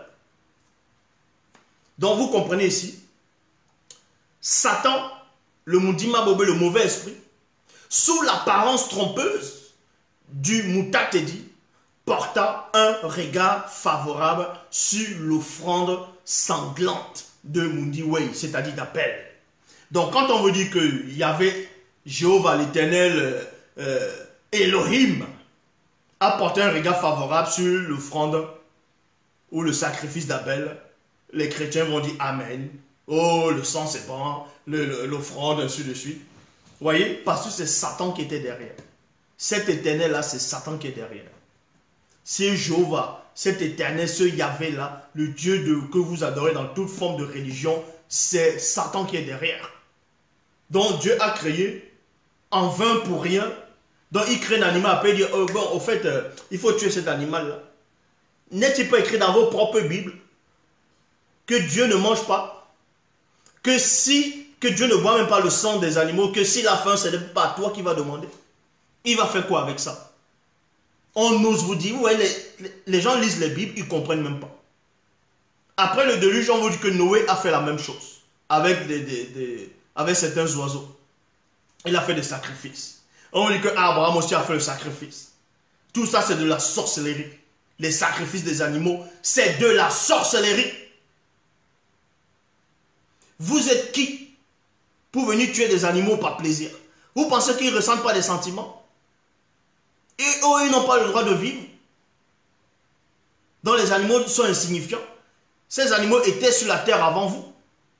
Donc vous comprenez ici, Satan, le Mundima Bobé, le mauvais esprit, sous l'apparence trompeuse du Moutatedi, porta un regard favorable sur l'offrande sanglante de Mundiway, c'est-à-dire d'Abel. Donc quand on veut dire qu'il y avait Jéhovah l'Éternel, euh, euh, Elohim, a porté un regard favorable sur l'offrande ou le sacrifice d'Abel, les chrétiens vont dire Amen. Oh, le sang c'est bon, l'offrande, ainsi de suite. Vous voyez, parce que c'est Satan qui était derrière. Cet éternel-là, c'est Satan qui est derrière. C'est Jéhovah, cet éternel, ce Yahvé-là, le Dieu de, que vous adorez dans toute forme de religion, c'est Satan qui est derrière. Donc Dieu a créé en vain pour rien. Donc il crée un animal, après il dit, oh, bon, au fait, euh, il faut tuer cet animal-là. N'est-il pas écrit dans vos propres Bibles que Dieu ne mange pas? Que si, que Dieu ne boit même pas le sang des animaux, que s'il a faim, ce n'est pas à toi qui va demander. Il va faire quoi avec ça? On ose vous dire, ouais, les, les gens lisent les Bibles, ils ne comprennent même pas. Après le déluge, on vous dit que Noé a fait la même chose avec, des, des, des, avec certains oiseaux. Il a fait des sacrifices. On dit que Abraham aussi a fait le sacrifice. Tout ça, c'est de la sorcellerie. Les sacrifices des animaux, c'est de la sorcellerie. Vous êtes qui pour venir tuer des animaux par plaisir? Vous pensez qu'ils ne ressentent pas des sentiments? Et eux, ils n'ont pas le droit de vivre? Donc les animaux sont insignifiants. Ces animaux étaient sur la terre avant vous.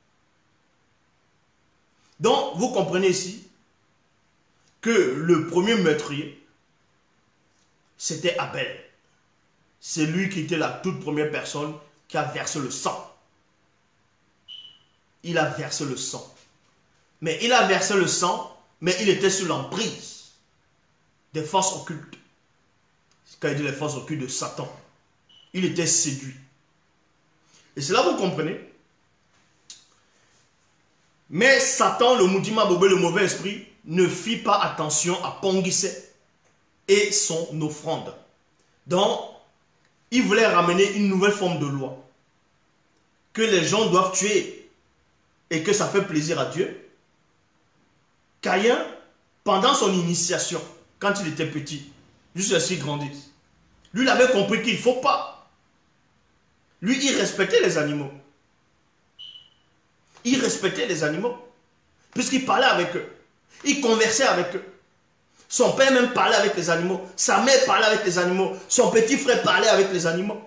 Donc, vous comprenez ici que le premier meurtrier, c'était Abel. C'est lui qui était la toute première personne qui a versé le sang. Il a versé le sang. Mais il a versé le sang, mais il était sous l'emprise des forces occultes. Quand il dit les forces occultes de Satan, il était séduit. Et c'est là que vous comprenez. Mais Satan, le Mundima Bobé, le mauvais esprit, ne fit pas attention à Ponguissé et son offrande. Donc, il voulait ramener une nouvelle forme de loi. Que les gens doivent tuer et que ça fait plaisir à Dieu. Caïn, pendant son initiation, quand il était petit, jusqu'à ce qu'il grandisse, lui, il avait compris qu'il ne faut pas. Lui, il respectait les animaux. il respectait les animaux. Puisqu'il parlait avec eux. Il conversait avec eux. Son père même parlait avec les animaux. Sa mère parlait avec les animaux. Son petit frère parlait avec les animaux.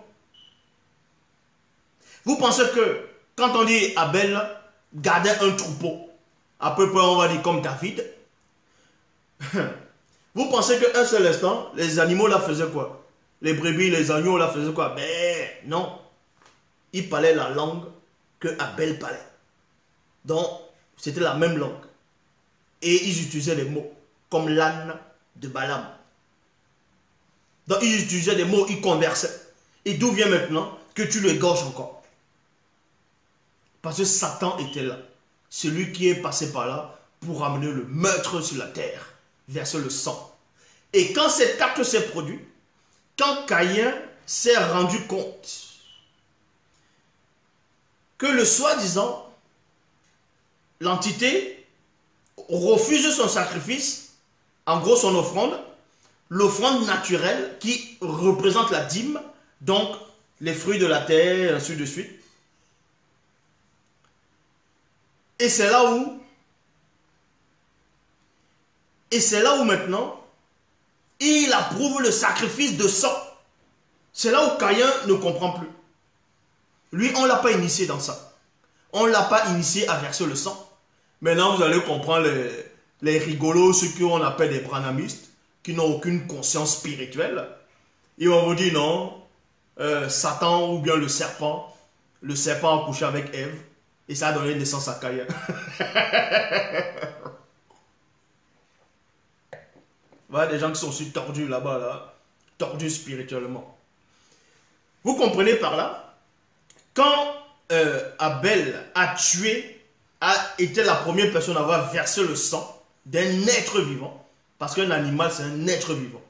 Vous pensez que quand on dit Abel gardait un troupeau, à peu près on va dire comme David, vous pensez qu'un seul instant, les animaux là faisaient quoi? Les brebis, les agneaux là faisaient quoi? Ben non. Ils parlaient la langue que Abel parlait. Donc, c'était la même langue. Et ils utilisaient des mots, comme l'âne de Balaam. Donc, ils utilisaient des mots, ils conversaient. Et d'où vient maintenant que tu le égorges encore? Parce que Satan était là. Celui qui est passé par là pour amener le meurtre sur la terre, verser le sang. Et quand cet acte s'est produit, quand Caïn s'est rendu compte que le soi-disant, l'entité refuse son sacrifice, en gros son offrande, l'offrande naturelle qui représente la dîme, donc les fruits de la terre, ainsi de suite. Et c'est là où, et c'est là où maintenant, il approuve le sacrifice de sang. C'est là où Caïn ne comprend plus. Lui, on ne l'a pas initié dans ça. On ne l'a pas initié à verser le sang. Maintenant, vous allez comprendre les, les rigolos, ceux qu'on appelle des branhamistes, qui n'ont aucune conscience spirituelle. Ils vont vous dire non, euh, Satan ou bien le serpent, le serpent a couché avec Ève et ça a donné naissance à Caïn. Voilà des gens qui sont aussi tordus là-bas, là, tordus spirituellement. Vous comprenez par là? Quand euh, Abel a tué, a été la première personne à avoir versé le sang d'un être vivant, parce qu'un animal c'est un être vivant.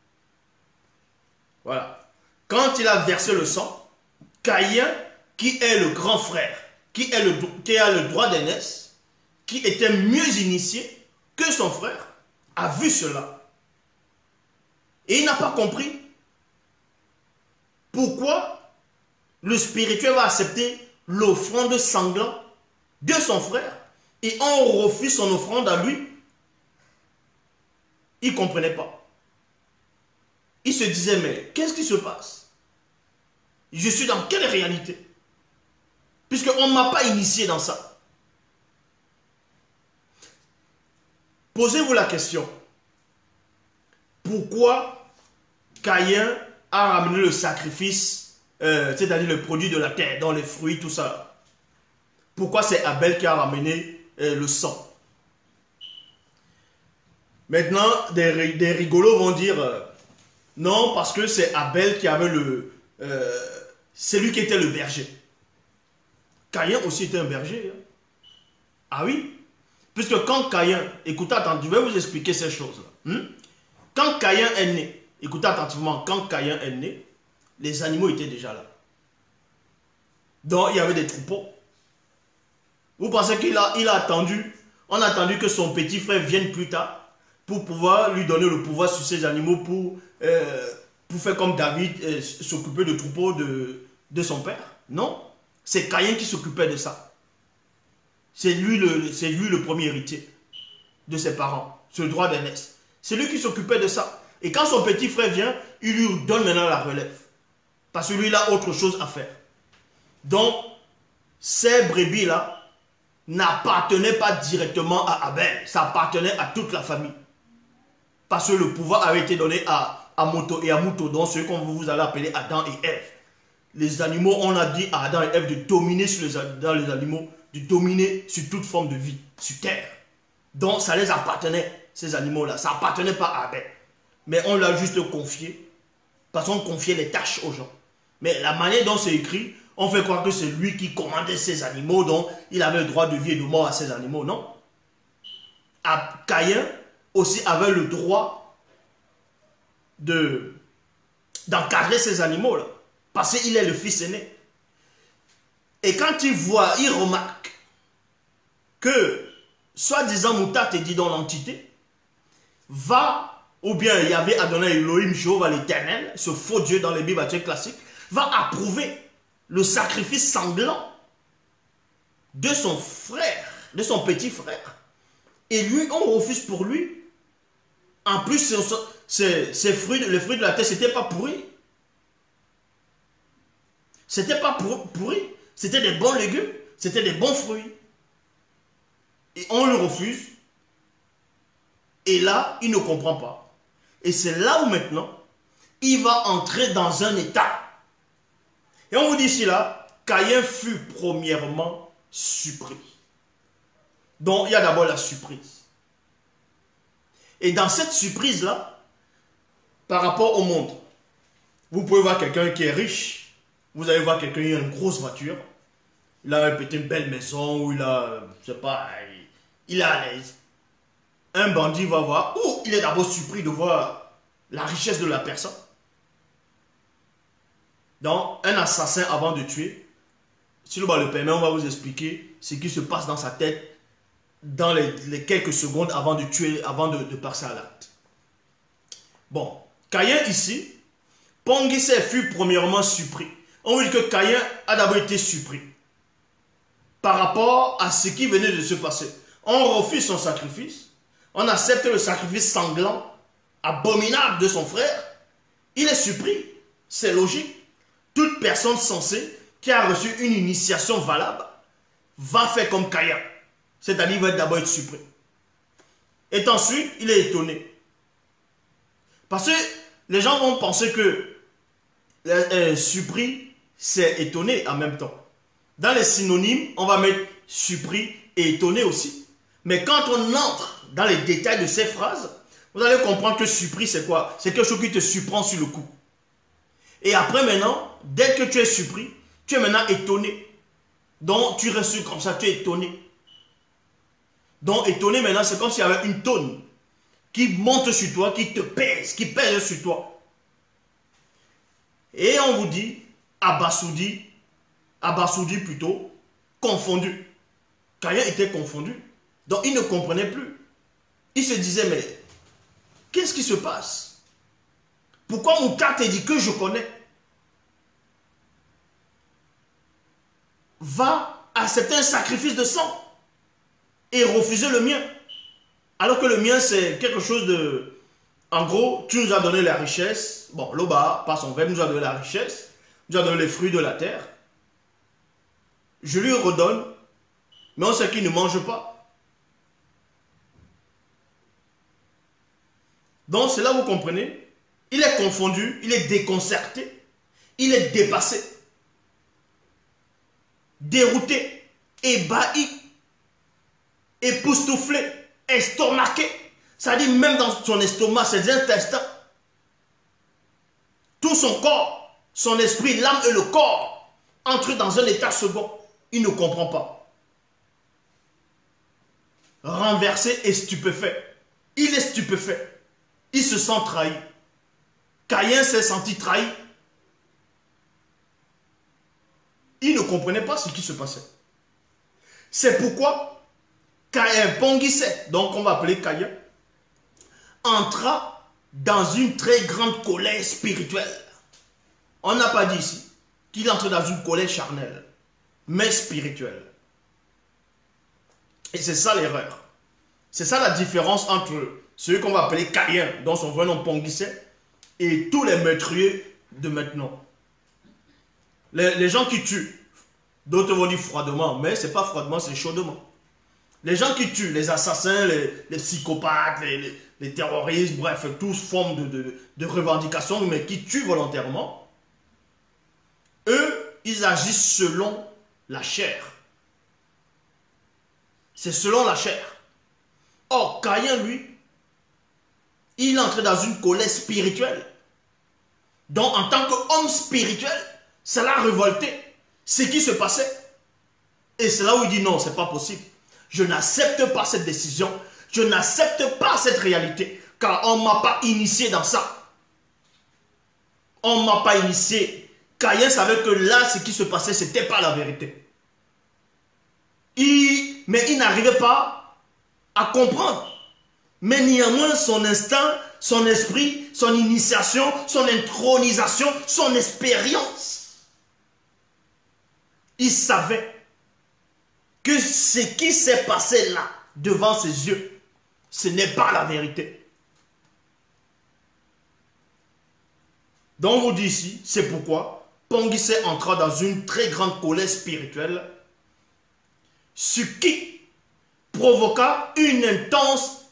Voilà. Quand il a versé le sang, Caïn, qui est le grand frère, qui, est le, qui a le droit d'aînesse, qui était mieux initié que son frère, a vu cela. Et il n'a pas compris pourquoi le spirituel va accepter l'offrande sanglante de son frère et on refuse son offrande à lui. Il ne comprenait pas. Il se disait, mais qu'est-ce qui se passe? Je suis dans quelle réalité? Puisqu'on ne m'a pas initié dans ça. Posez-vous la question. Pourquoi Caïn a ramené le sacrifice, euh, c'est-à-dire le produit de la terre, dans les fruits, tout ça? Pourquoi c'est Abel qui a ramené euh, le sang? Maintenant, des, des rigolos vont dire euh, non, parce que c'est Abel qui avait le... Euh, c'est lui qui était le berger. Caïn aussi était un berger. Hein? Ah oui? Puisque quand Caïn... Écoutez, attendez, je vais vous expliquer ces choses-là. Hmm? Quand Caïn est né, écoutez attentivement, quand Caïn est né, les animaux étaient déjà là. Donc, il y avait des troupeaux. Vous pensez qu'il a, il a attendu, on a attendu que son petit frère vienne plus tard pour pouvoir lui donner le pouvoir sur ces animaux pour, euh, pour faire comme David, euh, s'occuper de troupeaux de, de son père? Non, c'est Caïn qui s'occupait de ça. C'est lui, le, c'est lui le premier héritier de ses parents, ce droit d'aînesse. C'est lui qui s'occupait de ça. Et quand son petit frère vient, il lui donne maintenant la relève. Parce que lui, il a autre chose à faire. Donc, ces brebis-là n'appartenaient pas directement à Abel. Ça appartenait à toute la famille. Parce que le pouvoir avait été donné à, à Moto et à Mouto, donc ceux qu'on vous allez appeler Adam et Ève. Les animaux, on a dit à Adam et Ève de dominer sur les, dans les animaux, de dominer sur toute forme de vie, sur terre. Donc, ça les appartenait, ces animaux-là. Ça n'appartenait pas à Abel. Mais on l'a juste confié, parce qu'on confiait les tâches aux gens. Mais la manière dont c'est écrit, on fait croire que c'est lui qui commandait ces animaux, donc il avait le droit de vie et de mort à ces animaux. Non. Caïn aussi avait le droit de d'encadrer ces animaux-là, parce qu'il est le fils aîné. Et quand il voit, il remarque que, soi-disant Moutat et dit dans l'entité, va, ou bien il y avait Adonai Elohim, Jéhovah l'Éternel, ce faux Dieu dans les Bibles classiques, va approuver le sacrifice sanglant de son frère, de son petit frère. Et lui, on refuse pour lui. En plus, ses, ses fruits, les fruits de la terre, c'était pas pourri. C'était pas pourri. C'était des bons légumes. C'était des bons fruits. Et on le refuse. Et là, il ne comprend pas. Et c'est là où maintenant, il va entrer dans un état. Et on vous dit ici là, Caïn fut premièrement surpris. Donc, il y a d'abord la surprise. Et dans cette surprise-là, par rapport au monde, vous pouvez voir quelqu'un qui est riche. Vous allez voir quelqu'un qui a une grosse voiture. Il a peut-être une belle maison, ou il a, je sais pas, il est à l'aise. Un bandit va voir, ou il est d'abord surpris de voir la richesse de la personne. Donc, un assassin avant de tuer, si le bas le permet, on va vous expliquer ce qui se passe dans sa tête dans les, les quelques secondes avant de tuer, avant de, de passer à l'acte. Bon, Caïn ici, Pongisé fut premièrement surpris. On veut dire que Caïn a d'abord été surpris par rapport à ce qui venait de se passer. On refuse son sacrifice, on accepte le sacrifice sanglant, abominable de son frère. Il est surpris, c'est logique. Toute personne sensée qui a reçu une initiation valable va faire comme Caïn. C'est-à-dire, il va d'abord être surpris. Et ensuite, il est étonné. Parce que les gens vont penser que euh, surpris, c'est étonné en même temps. Dans les synonymes, on va mettre surpris et étonné aussi. Mais quand on entre dans les détails de ces phrases, vous allez comprendre que surpris, c'est quoi? C'est quelque chose qui te surprend sur le coup. Et après maintenant, dès que tu es surpris, tu es maintenant étonné. Donc, tu restes comme ça, tu es étonné. Donc, étonné maintenant, c'est comme s'il y avait une tonne qui monte sur toi, qui te pèse, qui pèse sur toi. Et on vous dit, abasourdi, abasourdi plutôt, confondu. Caïn était confondu. Donc, il ne comprenait plus. Il se disait, mais qu'est-ce qui se passe? Pourquoi mon cas te dit que je connais va accepter un sacrifice de sang et refuser le mien. Alors que le mien, c'est quelque chose de... En gros, tu nous as donné la richesse. Bon, Loba, par son verbe, nous a donné la richesse. Nous a donné les fruits de la terre. Je lui redonne, mais on sait qu'il ne mange pas. Donc, c'est là où vous comprenez. Il est confondu, il est déconcerté, il est dépassé, dérouté, ébahi, époustouflé, estomaqué. Ça dit même dans son estomac, ses intestins, tout son corps, son esprit, l'âme et le corps entrent dans un état second. Il ne comprend pas. Renversé et stupéfait. Il est stupéfait. Il se sent trahi. Caïn s'est senti trahi. Il ne comprenait pas ce qui se passait. C'est pourquoi Caïn, Pongisé, donc on va appeler Caïn, entra dans une très grande colère spirituelle. On n'a pas dit ici qu'il entre dans une colère charnelle, mais spirituelle. Et c'est ça l'erreur. C'est ça la différence entre celui qu'on va appeler Caïn, dont son vrai nom Pongisé, et tous les meurtriers de maintenant. Les, les gens qui tuent, d'autres vont dire froidement, mais ce n'est pas froidement, c'est chaudement. Les gens qui tuent, les assassins, les, les psychopathes, les, les, les terroristes, bref, toutes formes de, de, de revendications, mais qui tuent volontairement, eux, ils agissent selon la chair. C'est selon la chair. Or, Caïn, lui, il entre dans une colère spirituelle. Donc, en tant qu'homme spirituel, ça l'a révolté. Ce qui se passait. Et c'est là où il dit non, c'est pas possible. Je n'accepte pas cette décision. Je n'accepte pas cette réalité. Car on ne m'a pas initié dans ça. On ne m'a pas initié. Caïn savait que là, ce qui se passait, ce n'était pas la vérité. Il, mais il n'arrivait pas à comprendre. Mais néanmoins, son instinct, son esprit, son initiation, son intronisation, son expérience, il savait que ce qui s'est passé là, devant ses yeux, ce n'est pas la vérité. Donc on vous dit ici, c'est pourquoi Pongissé entra dans une très grande colère spirituelle, ce qui provoqua une intense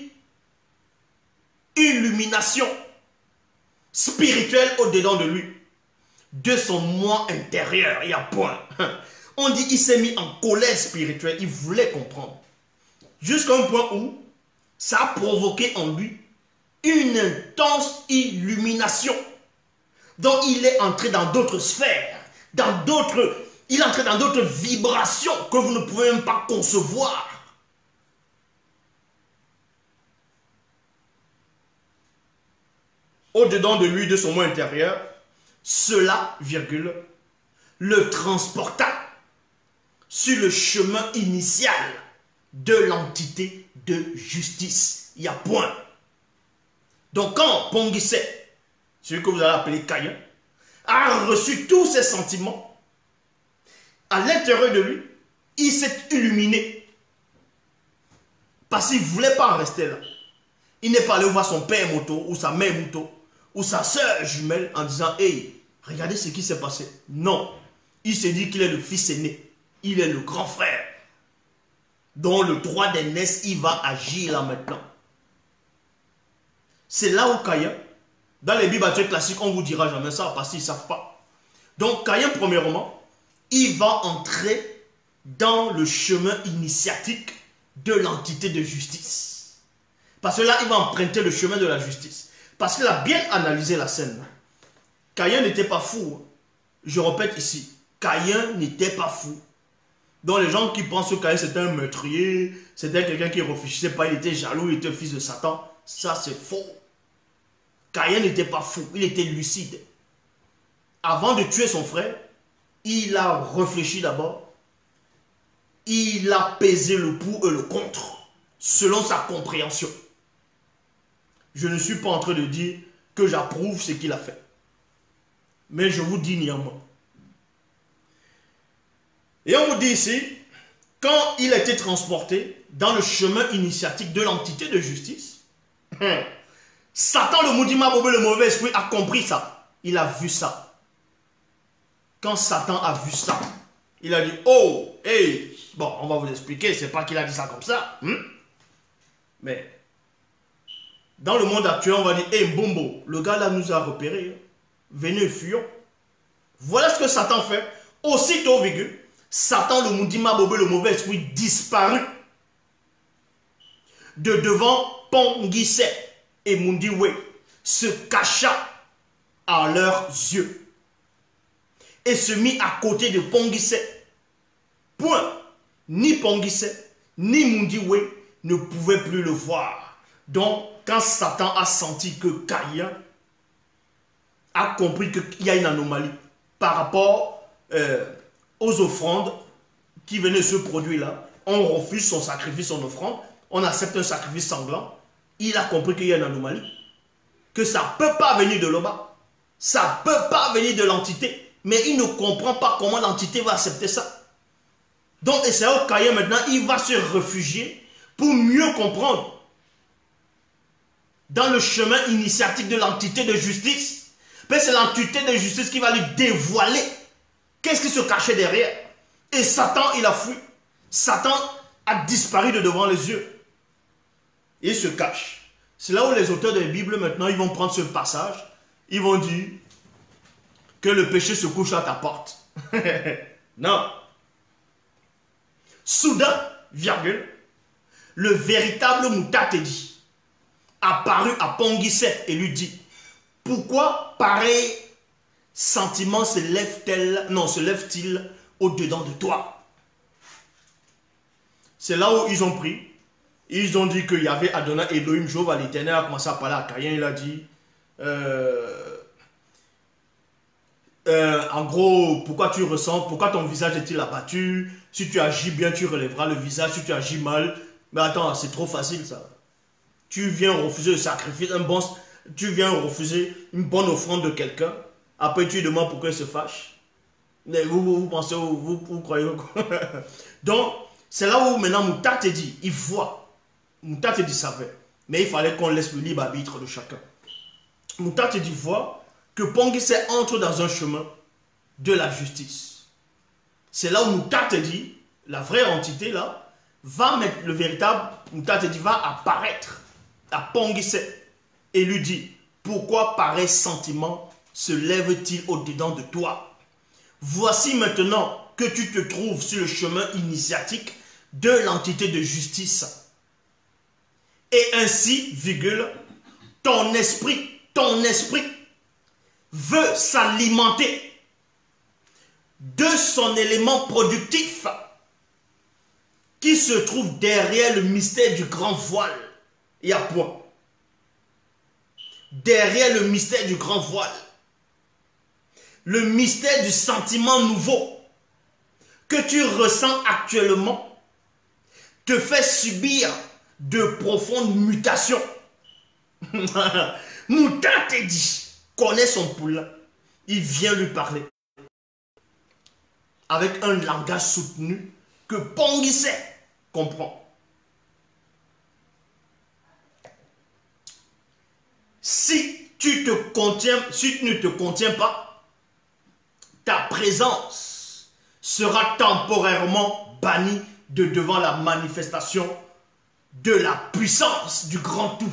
illumination spirituelle au-dedans de lui, de son moi intérieur. Il y a point. On dit qu'il s'est mis en colère spirituelle, il voulait comprendre. Jusqu'à un point où ça a provoqué en lui une intense illumination. Donc il est entré dans d'autres sphères, dans d'autres, il est entré dans d'autres vibrations que vous ne pouvez même pas concevoir. Au-dedans de lui, de son moi intérieur, cela, virgule, le transporta sur le chemin initial de l'entité de justice. Il y a point. Donc quand Pongissé, celui que vous allez appeler Caïn, a reçu tous ces sentiments, à l'intérieur de lui, il s'est illuminé. Parce qu'il ne voulait pas en rester là. Il n'est pas allé voir son père moto ou sa mère moto ou sa soeur jumelle en disant « Hey, regardez ce qui s'est passé. » Non, il s'est dit qu'il est le fils aîné. Il est le grand frère. Dont le droit d'aînesse, il va agir là maintenant. C'est là où Caïn, dans les Bibles classiques, on ne vous dira jamais ça parce qu'ils ne savent pas. Donc Caïn, premièrement, il va entrer dans le chemin initiatique de l'entité de justice. Parce que là, il va emprunter le chemin de la justice. Parce qu'il a bien analysé la scène. Caïn n'était pas fou. Je répète ici, Caïn n'était pas fou. Donc les gens qui pensent que Caïn c'était un meurtrier, c'était quelqu'un qui ne réfléchissait pas, il était jaloux, il était fils de Satan, ça c'est faux. Caïn n'était pas fou, il était lucide. Avant de tuer son frère, il a réfléchi d'abord. Il a pesé le pour et le contre, selon sa compréhension. Je ne suis pas en train de dire que j'approuve ce qu'il a fait. Mais je vous dis néanmoins. Et on vous dit ici, quand il a été transporté dans le chemin initiatique de l'entité de justice, Satan, le Moudima Bobé, le mauvais esprit, a compris ça. Il a vu ça. Quand Satan a vu ça, il a dit, oh, hey, bon, on va vous expliquer, c'est pas qu'il a dit ça comme ça. Hmm? Mais, dans le monde actuel, on va dire, hey, Bombo, le gars là nous a repérés. Venez, fuyons. Voilà ce que Satan fait. Aussitôt, virgule, Satan, le Moudima Bobé, le mauvais esprit, disparut de devant Pongissé et Mundiwe, se cacha à leurs yeux et se mit à côté de Pongissé. Point. Ni Pongissé, ni Mundiwe ne pouvaient plus le voir. Donc, quand Satan a senti que Caïn a compris qu'il y a une anomalie par rapport euh, aux offrandes qui venaient se produire là, on refuse son sacrifice, son offrande, on accepte un sacrifice sanglant, il a compris qu'il y a une anomalie, que ça ne peut pas venir de là-bas, ça ne peut pas venir de l'entité, mais il ne comprend pas comment l'entité va accepter ça. Donc, et c'est au Caïn maintenant, il va se réfugier pour mieux comprendre dans le chemin initiatique de l'entité de justice. Mais c'est l'entité de justice qui va lui dévoiler qu'est-ce qui se cachait derrière. Et Satan, il a fui. Satan a disparu de devant les yeux. Il se cache. C'est là où les auteurs de la Bible, maintenant, ils vont prendre ce passage. Ils vont dire que le péché se couche à ta porte. Non. Soudain, virgule, le véritable Moutatedi apparut à Pongissé et lui dit, pourquoi pareil sentiment se lève-t-il, non, se lève-t-il au-dedans de toi? C'est là où ils ont pris. Ils ont dit qu'il y avait Adonai Elohim, Jéhovah l'Éternel a commencé à parler à Caïn. Il a dit, euh, euh, en gros, pourquoi tu ressens, pourquoi ton visage est-il abattu? Si tu agis bien, tu relèveras le visage. Si tu agis mal, mais attends, c'est trop facile ça. Tu viens refuser le sacrifice, un bon, tu viens refuser une bonne offrande de quelqu'un. Après, tu demandes pourquoi il se fâche. Mais vous, vous, vous pensez, vous, vous, vous croyez quoi? Donc, c'est là où maintenant Mouta te dit, il voit. Mouta te dit, savait. Mais il fallait qu'on laisse le libre arbitre de chacun. Mouta te dit, voit que Pongissé entre dans un chemin de la justice. C'est là où Mouta te dit, la vraie entité là, va mettre le véritable, Mouta te dit, va apparaître à Pongissé et lui dit, pourquoi pareil sentiment se lève-t-il au-dedans de toi? Voici maintenant que tu te trouves sur le chemin initiatique de l'entité de justice. Et ainsi, virgule, ton esprit, ton esprit veut s'alimenter de son élément productif qui se trouve derrière le mystère du grand voile. Il y a point. Derrière le mystère du grand voile. Le mystère du sentiment nouveau que tu ressens actuellement te fait subir de profondes mutations. Mouta te dit, connaît son poulain, il vient lui parler avec un langage soutenu que Pongissé comprend. Si tu te contiens, si tu ne te contiens pas, ta présence sera temporairement bannie de devant la manifestation de la puissance du grand tout.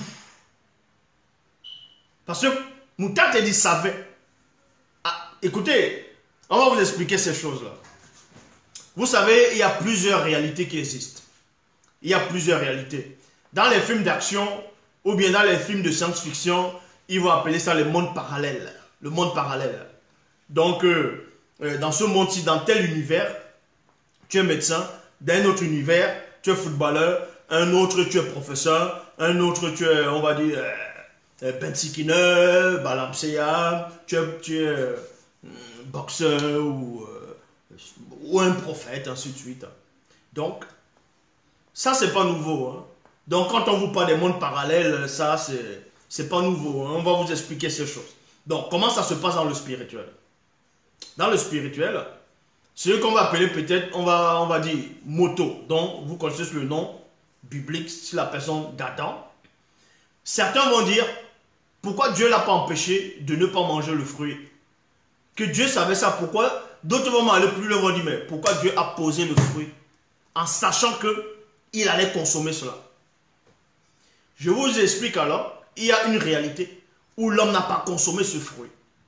Parce que Mouta te dit savait. Ah, écoutez, on va vous expliquer ces choses-là. Vous savez, il y a plusieurs réalités qui existent. Il y a plusieurs réalités. Dans les films d'action ou bien dans les films de science-fiction, ils vont appeler ça le monde parallèle. Le monde parallèle. Donc, euh, euh, dans ce monde-ci, dans tel univers, tu es médecin. Dans un autre univers, tu es footballeur. Un autre, tu es professeur. Un autre, tu es, on va dire, euh, Bensikine, Balamseya. Tu es, tu es euh, boxeur ou, euh, ou un prophète, ainsi de suite. Donc, ça, c'est pas nouveau. Hein. Donc, quand on vous parle des mondes parallèles, ça, c'est, c'est pas nouveau. Hein. On va vous expliquer ces choses. Donc, comment ça se passe dans le spirituel? Dans le spirituel, ce qu'on va appeler peut-être, on va, on va dire moto, donc vous connaissez le nom biblique, c'est la personne d'Adam. Certains vont dire, pourquoi Dieu ne l'a pas empêché de ne pas manger le fruit? Que Dieu savait ça, pourquoi? D'autres vont aller plus loin, vont dire, mais pourquoi Dieu a posé le fruit en sachant qu'il allait consommer cela? Je vous explique alors, il y a une réalité où l'homme n'a pas consommé ce fruit.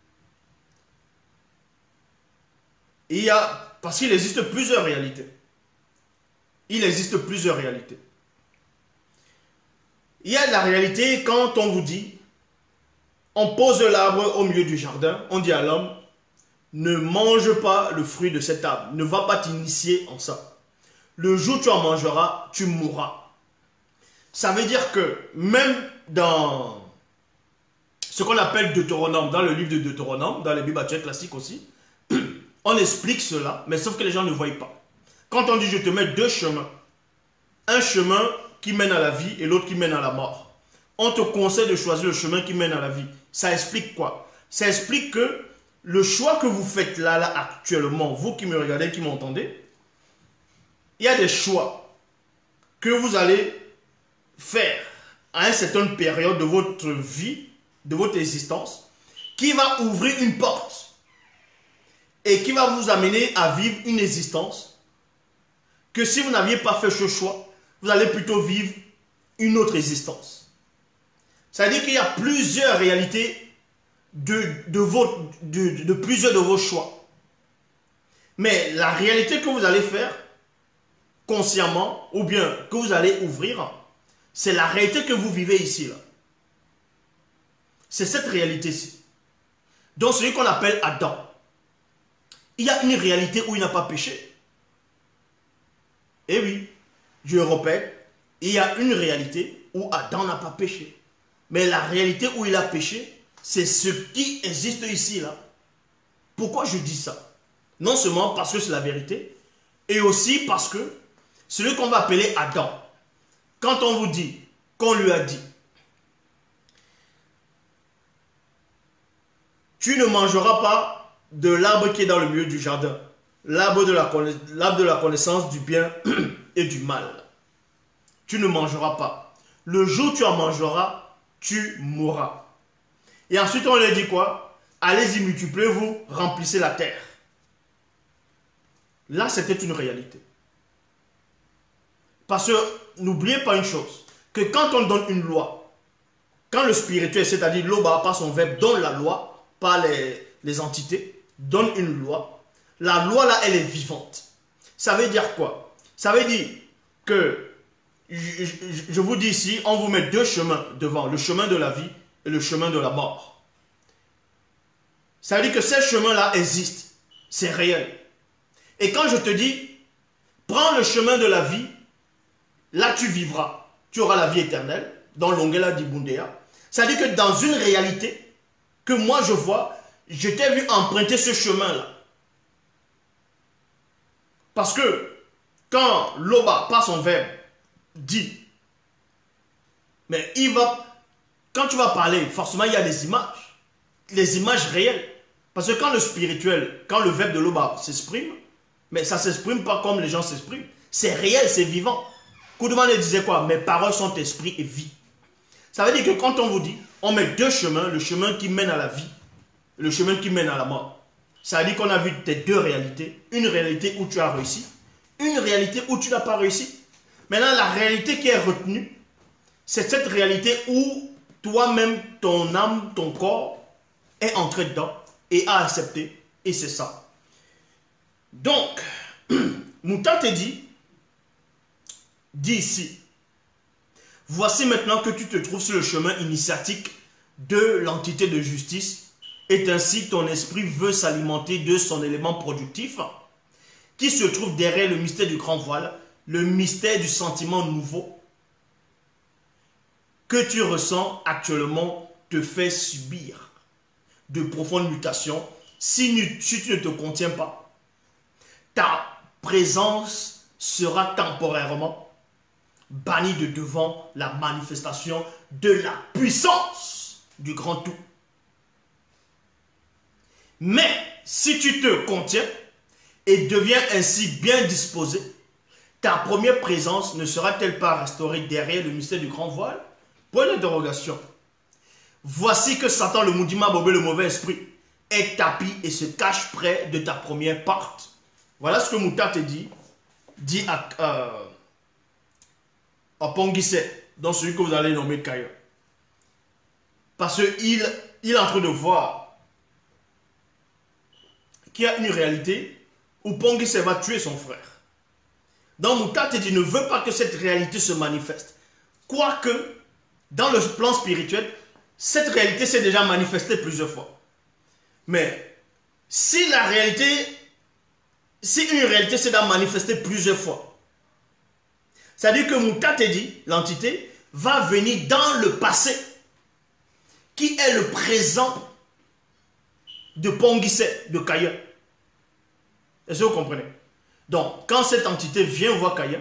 Il y a, parce qu'il existe plusieurs réalités. Il existe plusieurs réalités. Il y a la réalité quand on vous dit, on pose l'arbre au milieu du jardin, on dit à l'homme, ne mange pas le fruit de cet arbre, ne va pas t'initier en ça. Le jour où tu en mangeras, tu mourras. Ça veut dire que même dans ce qu'on appelle Deutéronome, dans le livre de Deutéronome, dans les Bibles classiques aussi, on explique cela, mais sauf que les gens ne voient pas. Quand on dit je te mets deux chemins, un chemin qui mène à la vie et l'autre qui mène à la mort, on te conseille de choisir le chemin qui mène à la vie. Ça explique quoi? Ça explique que le choix que vous faites là, là actuellement, vous qui me regardez, qui m'entendez, il y a des choix que vous allez faire à une certaine période de votre vie, de votre existence, qui va ouvrir une porte et qui va vous amener à vivre une existence que si vous n'aviez pas fait ce choix, vous allez plutôt vivre une autre existence. Ça veut dire qu'il y a plusieurs réalités de, de, vos, de, de plusieurs de vos choix. Mais la réalité que vous allez faire consciemment ou bien que vous allez ouvrir, c'est la réalité que vous vivez ici. Là. C'est cette réalité-ci. Donc celui qu'on appelle Adam. Il y a une réalité où il n'a pas péché. Et oui, je répète, il y a une réalité où Adam n'a pas péché. Mais la réalité où il a péché, c'est ce qui existe ici, là. Pourquoi je dis ça? Non seulement parce que c'est la vérité, et aussi parce que celui qu'on va appeler Adam, quand on vous dit, qu'on lui a dit, tu ne mangeras pas de l'arbre qui est dans le milieu du jardin, l'arbre de, la l'arbre de la connaissance du bien et du mal. Tu ne mangeras pas. Le jour où tu en mangeras, tu mourras. Et ensuite, on leur dit quoi? Allez-y, multipliez-vous, remplissez la terre. Là, c'était une réalité. Parce que, n'oubliez pas une chose, que quand on donne une loi, quand le spirituel, c'est-à-dire l'Oba, par son verbe, donne la loi, par les, les entités, donne une loi, la loi là, elle est vivante. Ça veut dire quoi? Ça veut dire que, je, je, je vous dis ici, on vous met deux chemins devant, le chemin de la vie et le chemin de la mort. Ça veut dire que ces chemins-là existent, c'est réel. Et quand je te dis, prends le chemin de la vie, là tu vivras, tu auras la vie éternelle, dans l'Ongela d'Ibundea. Ça veut dire que dans une réalité que moi je vois, je t'ai vu emprunter ce chemin-là. Parce que quand l'Oba, par son verbe, dit, mais il va, quand tu vas parler, forcément il y a des images, les images réelles. Parce que quand le spirituel, quand le verbe de l'Oba s'exprime, mais ça ne s'exprime pas comme les gens s'expriment. C'est réel, c'est vivant. Koudouman disait quoi? Mes paroles sont esprit et vie. Ça veut dire que quand on vous dit, on met deux chemins, le chemin qui mène à la vie, le chemin qui mène à la mort. Ça veut dire qu'on a vu tes deux réalités. Une réalité où tu as réussi, une réalité où tu n'as pas réussi. Maintenant, la réalité qui est retenue, c'est cette réalité où toi-même, ton âme, ton corps est entré dedans et a accepté. Et c'est ça. Donc, Mouta te dit, dit ici, voici maintenant que tu te trouves sur le chemin initiatique de l'entité de justice, et ainsi ton esprit veut s'alimenter de son élément productif, qui se trouve derrière le mystère du grand voile, le mystère du sentiment nouveau, que tu ressens actuellement te fait subir de profondes mutations, si, si tu ne te contiens pas. Ta présence sera temporairement bannie de devant la manifestation de la puissance du grand tout. Mais si tu te contiens et deviens ainsi bien disposé, ta première présence ne sera-t-elle pas restaurée derrière le mystère du grand voile? Point d'interrogation. Voici que Satan, le Moudima Bobé, le mauvais esprit, est tapis et se cache près de ta première porte. Voilà ce que Mouta te dit, dit à, euh, à Ponguissé, dans celui que vous allez nommer Kaya. Parce qu'il il est en train de voir qu'il y a une réalité où Ponguissé va tuer son frère. Donc Mouta te dit, ne veut pas que cette réalité se manifeste. Quoique, dans le plan spirituel, cette réalité s'est déjà manifestée plusieurs fois. Mais si la réalité... Si une réalité s'est manifestée plusieurs fois, c'est-à-dire que Mouta te dit, l'entité, va venir dans le passé, qui est le présent de Ponguissé, de Kaya. Est-ce que vous comprenez? Donc, quand cette entité vient voir Kaya,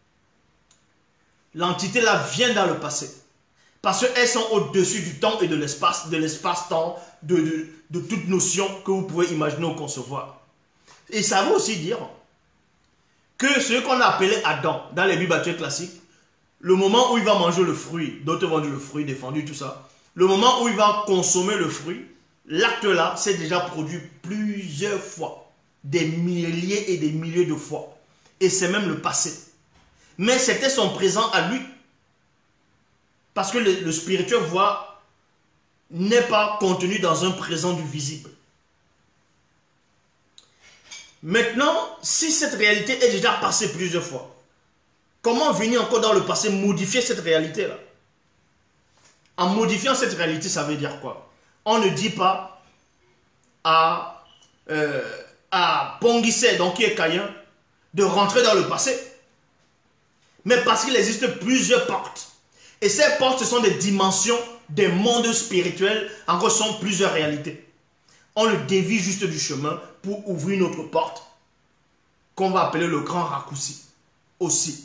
l'entité là vient dans le passé. Parce qu'elles sont au-dessus du temps et de l'espace, de l'espace-temps, de, de, de toute notion que vous pouvez imaginer ou concevoir. Et ça veut aussi dire que ce qu'on a appelé Adam dans les Bibles classiques, le moment où il va manger le fruit, d'autres vont dire le fruit défendu, tout ça, le moment où il va consommer le fruit, l'acte là s'est déjà produit plusieurs fois, des milliers et des milliers de fois. Et c'est même le passé. Mais c'était son présent à lui. Parce que le, le spirituel voit n'est pas contenu dans un présent du visible. Maintenant, si cette réalité est déjà passée plusieurs fois, comment venir encore dans le passé modifier cette réalité-là? En modifiant cette réalité, ça veut dire quoi? On ne dit pas à, euh, à Ponguissé, donc qui est Caïn, de rentrer dans le passé. Mais parce qu'il existe plusieurs portes. Et ces portes, ce sont des dimensions des mondes spirituels, encore sont plusieurs réalités. On le dévie juste du chemin pour ouvrir une autre porte qu'on va appeler le grand raccourci aussi.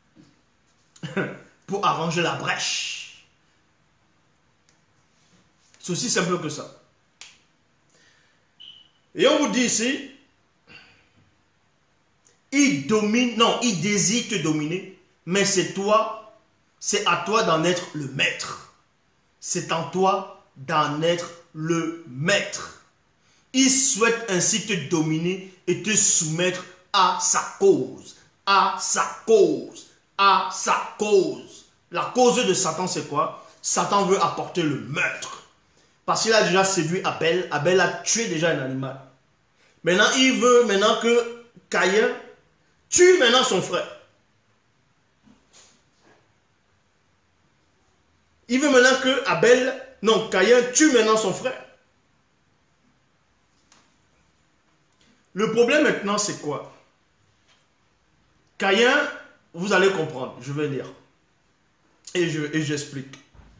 Pour arranger la brèche. C'est aussi simple que ça. Et on vous dit ici, il domine, non, il désire te dominer, mais c'est toi, c'est à toi d'en être le maître. C'est en toi d'en être le maître. Il souhaite ainsi te dominer et te soumettre à sa cause, à sa cause, à sa cause. La cause de Satan, c'est quoi? Satan veut apporter le meurtre. Parce qu'il a déjà séduit Abel. Abel a tué déjà un animal. Maintenant, il veut maintenant que Caïn tue maintenant son frère. Il veut maintenant que Abel, non, Caïn tue maintenant son frère. Le problème maintenant, c'est quoi? Caïn, vous allez comprendre, je vais lire. Et je, et j'explique.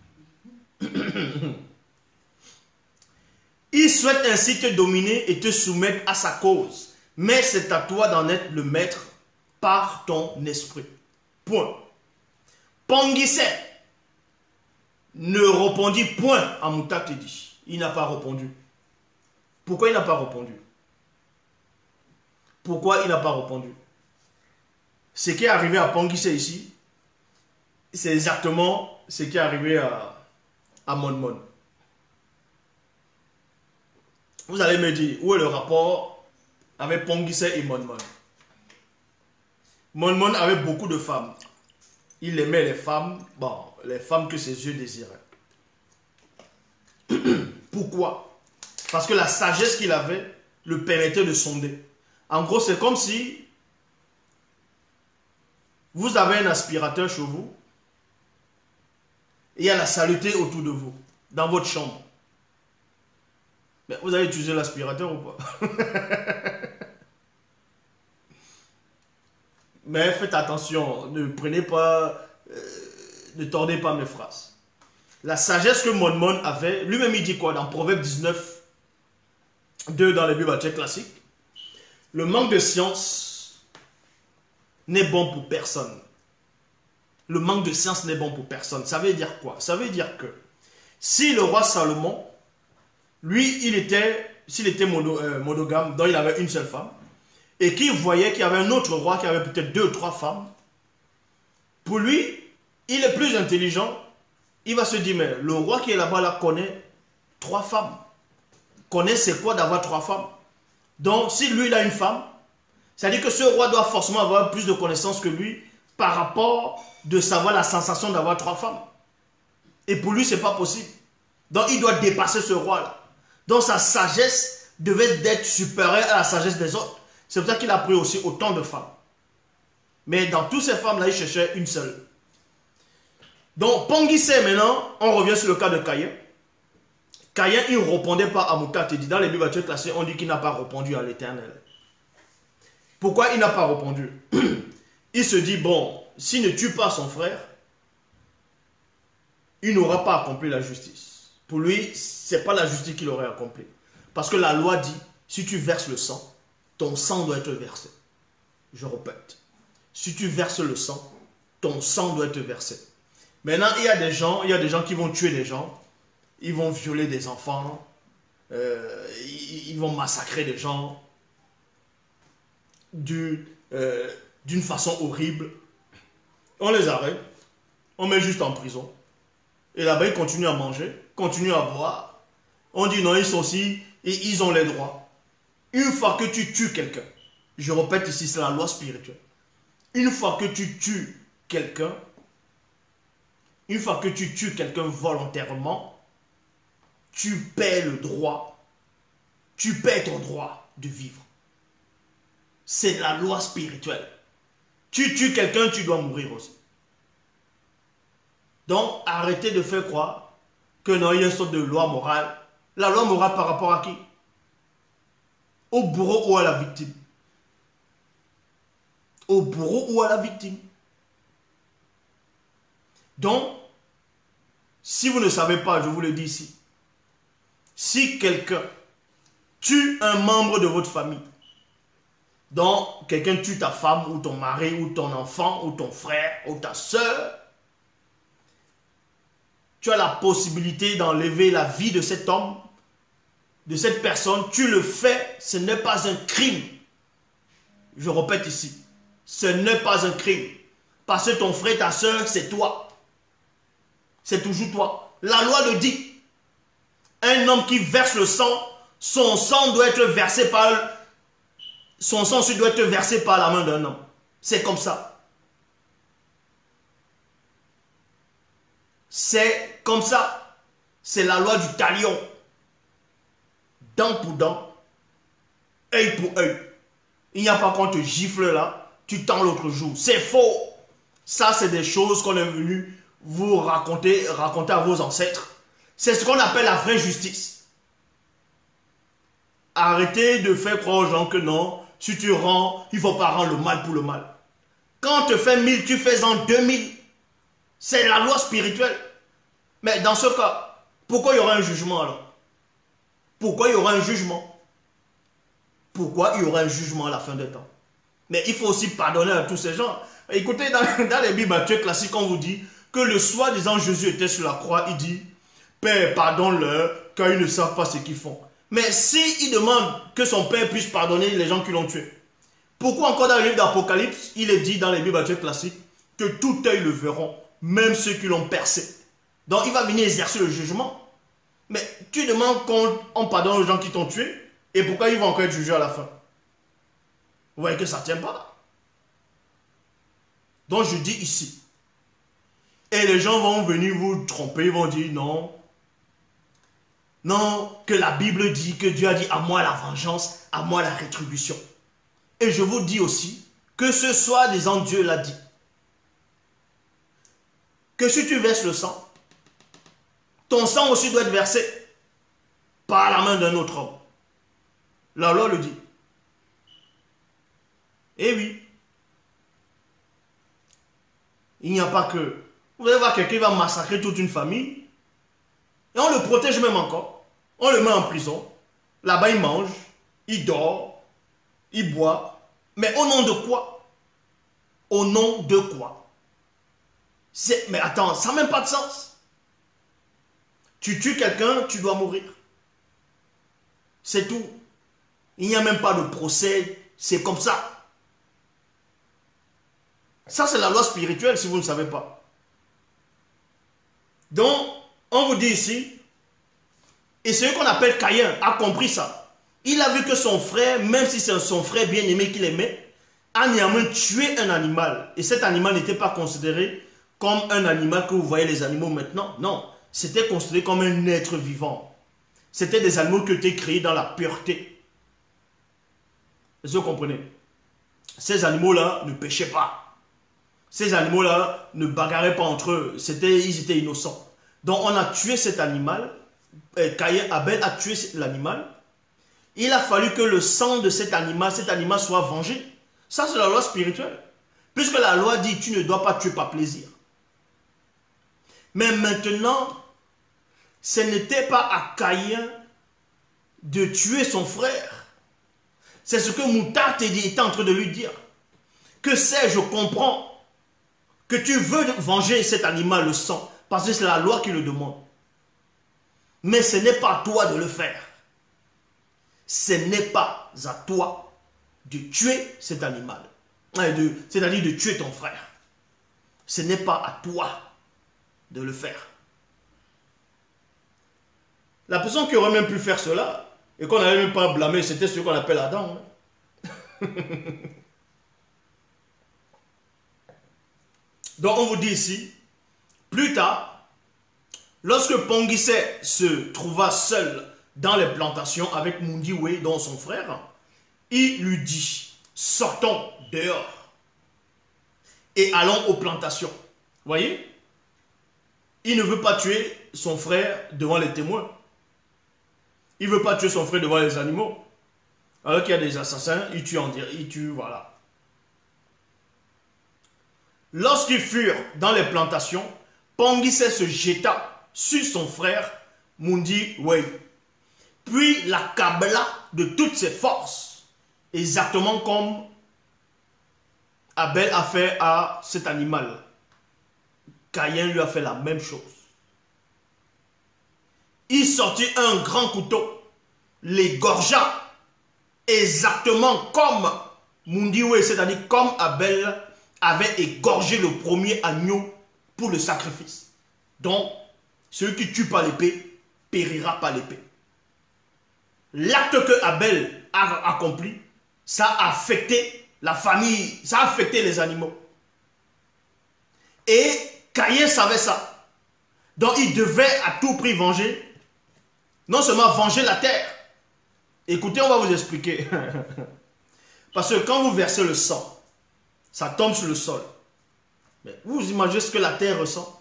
Il souhaite ainsi te dominer et te soumettre à sa cause. Mais c'est à toi d'en être le maître par ton esprit. Point. Pangissé ne répondit point à Moutatedi. Il n'a pas répondu. Pourquoi il n'a pas répondu? Pourquoi il n'a pas répondu? Ce qui est arrivé à Pangissé ici, c'est exactement ce qui est arrivé à, à Monmon. Vous allez me dire, où est le rapport avec Pangissé et Monmon? Monmon avait beaucoup de femmes. Il aimait les femmes, bon, les femmes que ses yeux désiraient. Pourquoi? Parce que la sagesse qu'il avait le permettait de sonder. En gros, c'est comme si vous avez un aspirateur chez vous et il y a la saleté autour de vous, dans votre chambre. Mais vous avez utilisé l'aspirateur ou pas? Mais faites attention, ne prenez pas, euh, ne tordez pas mes phrases. La sagesse que Monmon avait, lui-même il dit quoi dans Proverbe dix-neuf, deux dans les Bibles classiques? Le manque de science n'est bon pour personne. Le manque de science n'est bon pour personne. Ça veut dire quoi? Ça veut dire que si le roi Salomon, lui, il était, s'il était mono, euh, monogame, donc il avait une seule femme, et qu'il voyait qu'il y avait un autre roi qui avait peut-être deux ou trois femmes, pour lui, il est plus intelligent. Il va se dire, mais le roi qui est là-bas là connaît trois femmes. Connaît c'est quoi d'avoir trois femmes. Donc, si lui, il a une femme, ça veut dire que ce roi doit forcément avoir plus de connaissances que lui par rapport de savoir la sensation d'avoir trois femmes. Et pour lui, ce n'est pas possible. Donc, il doit dépasser ce roi-là. Donc, sa sagesse devait être supérieure à la sagesse des autres. C'est pour ça qu'il a pris aussi autant de femmes. Mais dans toutes ces femmes-là, il cherchait une seule. Donc, Pangissé, maintenant, on revient sur le cas de Caïn. Caïn, il ne répondait pas à Moutatedi. Dans les Bibles classées, on dit qu'il n'a pas répondu à l'Éternel. Pourquoi il n'a pas répondu? Il se dit, bon, s'il ne tue pas son frère, il n'aura pas accompli la justice. Pour lui, ce n'est pas la justice qu'il aurait accomplie. Parce que la loi dit, si tu verses le sang, ton sang doit être versé. Je répète, si tu verses le sang, ton sang doit être versé. Maintenant, il y a des gens, il y a des gens qui vont tuer des gens, ils vont violer des enfants, euh, ils, ils vont massacrer des gens d'une euh, d'une façon horrible. On les arrête, on met juste en prison. Et là-bas, ils continuent à manger, continuent à boire. On dit non, ils sont aussi, et ils ont les droits. Une fois que tu tues quelqu'un, je répète ici, c'est la loi spirituelle. Une fois que tu tues quelqu'un, une fois que tu tues quelqu'un volontairement, tu paies le droit, tu paies ton droit de vivre. C'est la loi spirituelle. Tu tues quelqu'un, tu dois mourir aussi. Donc, arrêtez de faire croire que non, il y a une sorte de loi morale. La loi morale par rapport à qui? Au bourreau ou à la victime? Au bourreau ou à la victime? Donc, si vous ne savez pas, je vous le dis ici, si quelqu'un tue un membre de votre famille, donc quelqu'un tue ta femme ou ton mari ou ton enfant ou ton frère ou ta soeur, tu as la possibilité d'enlever la vie de cet homme de cette personne, tu le fais, ce n'est pas un crime. Je répète ici, ce n'est pas un crime. Parce que ton frère, ta soeur, c'est toi. C'est toujours toi. La loi le dit. Un homme qui verse le sang, son sang doit être versé par... Son sang doit être versé par la main d'un homme. C'est comme ça. C'est comme ça. C'est la loi du talion. Dent pour dent, œil pour œil. Il n'y a pas qu'on te gifle là, tu tends l'autre jour. C'est faux. Ça, c'est des choses qu'on est venu vous raconter, raconter à vos ancêtres. C'est ce qu'on appelle la vraie justice. Arrêtez de faire croire aux gens que non, si tu rends, il ne faut pas rendre le mal pour le mal. Quand on te fait mille, tu fais en deux mille. C'est la loi spirituelle. Mais dans ce cas, pourquoi il y aura un jugement alors? Pourquoi il y aura un jugement? Pourquoi il y aura un jugement à la fin des temps? Mais il faut aussi pardonner à tous ces gens. Écoutez, dans, dans les Bibles actuelles classiques, on vous dit que le soi-disant Jésus était sur la croix, il dit « Père, pardonne-leur, car ils ne savent pas ce qu'ils font. » Mais s'il demande que son Père puisse pardonner les gens qui l'ont tué, pourquoi encore dans le livre d'Apocalypse, il est dit dans les Bibles actuelles classiques que tout œil le verront, même ceux qui l'ont percé. Donc il va venir exercer le jugement. Mais tu demandes qu'on pardonne aux gens qui t'ont tué, et pourquoi ils vont encore être jugés à la fin? Vous voyez que ça ne tient pas. Donc je dis ici, et les gens vont venir vous tromper, ils vont dire non, non, que la Bible dit, que Dieu a dit à moi la vengeance, à moi la rétribution. Et je vous dis aussi que ce soi-disant Dieu l'a dit. Que si tu verses le sang, ton sang aussi doit être versé par la main d'un autre homme. La loi le dit. Eh oui. Il n'y a pas que... Vous allez voir quelqu'un qui va massacrer toute une famille. Et on le protège même encore. On le met en prison. Là-bas, il mange, il dort, il boit. Mais au nom de quoi? Au nom de quoi? Mais attends, ça n'a même pas de sens. Tu tues quelqu'un, tu dois mourir. C'est tout. Il n'y a même pas de procès. C'est comme ça. Ça, c'est la loi spirituelle, si vous ne savez pas. Donc, on vous dit ici, et celui qu'on appelle Caïn a compris ça. Il a vu que son frère, même si c'est son frère bien-aimé qu'il aimait, a néanmoins tué un animal. Et cet animal n'était pas considéré comme un animal que vous voyez les animaux maintenant. Non, c'était considéré comme un être vivant. C'était des animaux qui étaient créés dans la pureté. Est-ce que vous comprenez? Ces animaux-là ne péchaient pas. Ces animaux-là ne bagarraient pas entre eux. Ils étaient innocents. Donc on a tué cet animal. Caïn, Abel a tué l'animal. Il a fallu que le sang de cet animal, cet animal soit vengé. Ça, c'est la loi spirituelle. Puisque la loi dit, tu ne dois pas tuer par plaisir. Mais maintenant, ce n'était pas à Caïn de tuer son frère. C'est ce que Mouta était en train de lui dire. Que c'est, je comprends que tu veux venger cet animal, le sang, parce que c'est la loi qui le demande. Mais ce n'est pas à toi de le faire. Ce n'est pas à toi de tuer cet animal. C'est-à-dire de tuer ton frère. Ce n'est pas à toi de le faire. La personne qui aurait même pu faire cela, et qu'on n'avait même pas blâmé, c'était ce qu'on appelle Adam. Hein. Donc on vous dit ici, plus tard, lorsque Ponguissé se trouva seul dans les plantations avec Mundiwe, dont son frère, il lui dit, sortons dehors et allons aux plantations. Voyez? Il ne veut pas tuer son frère devant les témoins. Il ne veut pas tuer son frère devant les animaux. Alors qu'il y a des assassins, il tue en dire, il tue, voilà. Lorsqu'ils furent dans les plantations, Ponguissé se jeta sur son frère Mundi Wei, puis l'accabla de toutes ses forces, exactement comme Abel a fait à cet animal. Caïn lui a fait la même chose. Il sortit un grand couteau l'égorgea exactement comme Mundiwe, c'est-à-dire comme Abel avait égorgé le premier agneau pour le sacrifice. Donc, celui qui tue par l'épée périra par l'épée. L'acte que Abel a accompli, ça a affecté la famille, ça a affecté les animaux. Et Caïn savait ça. Donc il devait à tout prix venger, non seulement venger la terre. Écoutez, on va vous expliquer. Parce que quand vous versez le sang, ça tombe sur le sol. Mais vous imaginez ce que la terre ressent.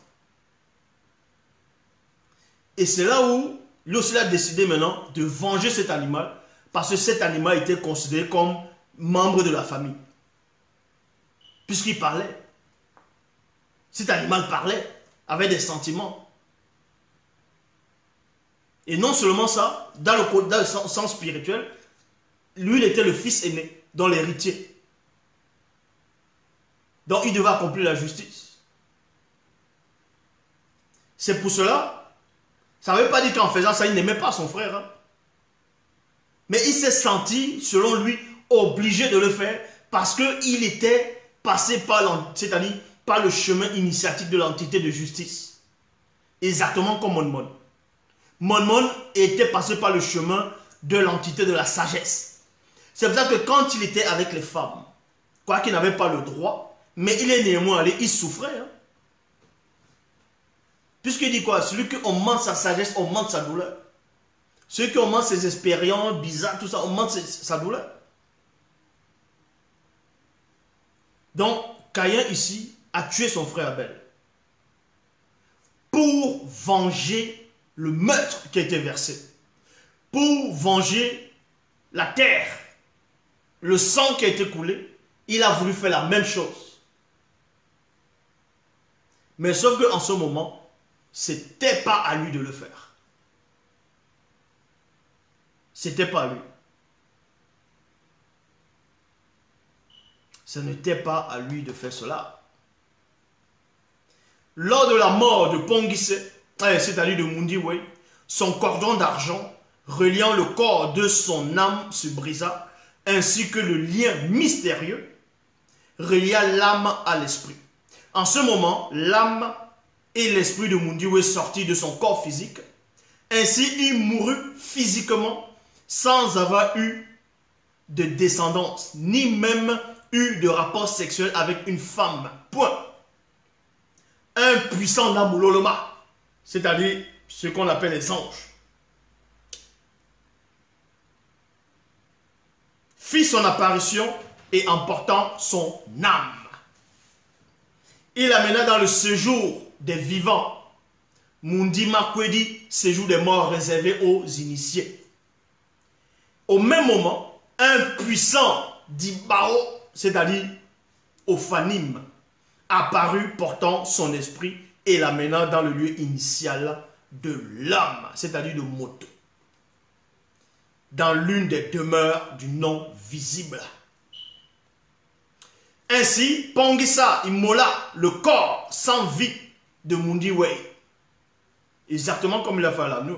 Et c'est là où lui aussi a décidé maintenant de venger cet animal, parce que cet animal était considéré comme membre de la famille. Puisqu'il parlait. Cet animal parlait, avait des sentiments. Et non seulement ça, dans le, dans le sens, sens spirituel, lui il était le fils aîné, dans l'héritier. Donc il devait accomplir la justice. C'est pour cela, ça ne veut pas dire qu'en faisant ça, il n'aimait pas son frère. Hein. Mais il s'est senti, selon lui, obligé de le faire parce qu'il était passé par, c'est-à-dire par le chemin initiatique de l'entité de justice. Exactement comme Mon-Mon. Mon-Mon était passé par le chemin de l'entité de la sagesse. C'est pour ça que quand il était avec les femmes, quoi qu'il n'avait pas le droit, mais il est néanmoins allé, il souffrait. Hein. Puisqu'il dit quoi? Celui qui augmente sa sagesse, augmente sa douleur. Celui qui augmente ses expériences bizarres, tout ça, augmente sa douleur. Donc, Caïn ici a tué son frère Abel pour venger le meurtre qui a été versé, pour venger la terre, le sang qui a été coulé. Il a voulu faire la même chose. Mais sauf qu'en ce moment, c'était pas à lui de le faire. C'était pas à lui. Ce n'était pas à lui de faire cela. Lors de la mort de Pongise, c'est-à-dire de Mundiwe, son cordon d'argent reliant le corps de son âme se brisa, ainsi que le lien mystérieux relia l'âme à l'esprit. En ce moment, l'âme et l'esprit de Mundiwe sortirent de son corps physique. Ainsi, il mourut physiquement sans avoir eu de descendance, ni même eu de rapport sexuel avec une femme. Point. Un puissant Namuloloma, c'est-à-dire ce qu'on appelle les anges, fit son apparition et emportant son âme. Il amena dans le séjour des vivants, Mundi Makwedi, séjour des morts réservé aux initiés. Au même moment, un puissant Dibao, c'est-à-dire Ophanim, apparut portant son esprit et l'amenant dans le lieu initial de l'âme, c'est-à-dire de Moto, dans l'une des demeures du non visible. Ainsi, Pongisa immola le corps sans vie de Mundiwe, exactement comme il a fait à l'agneau.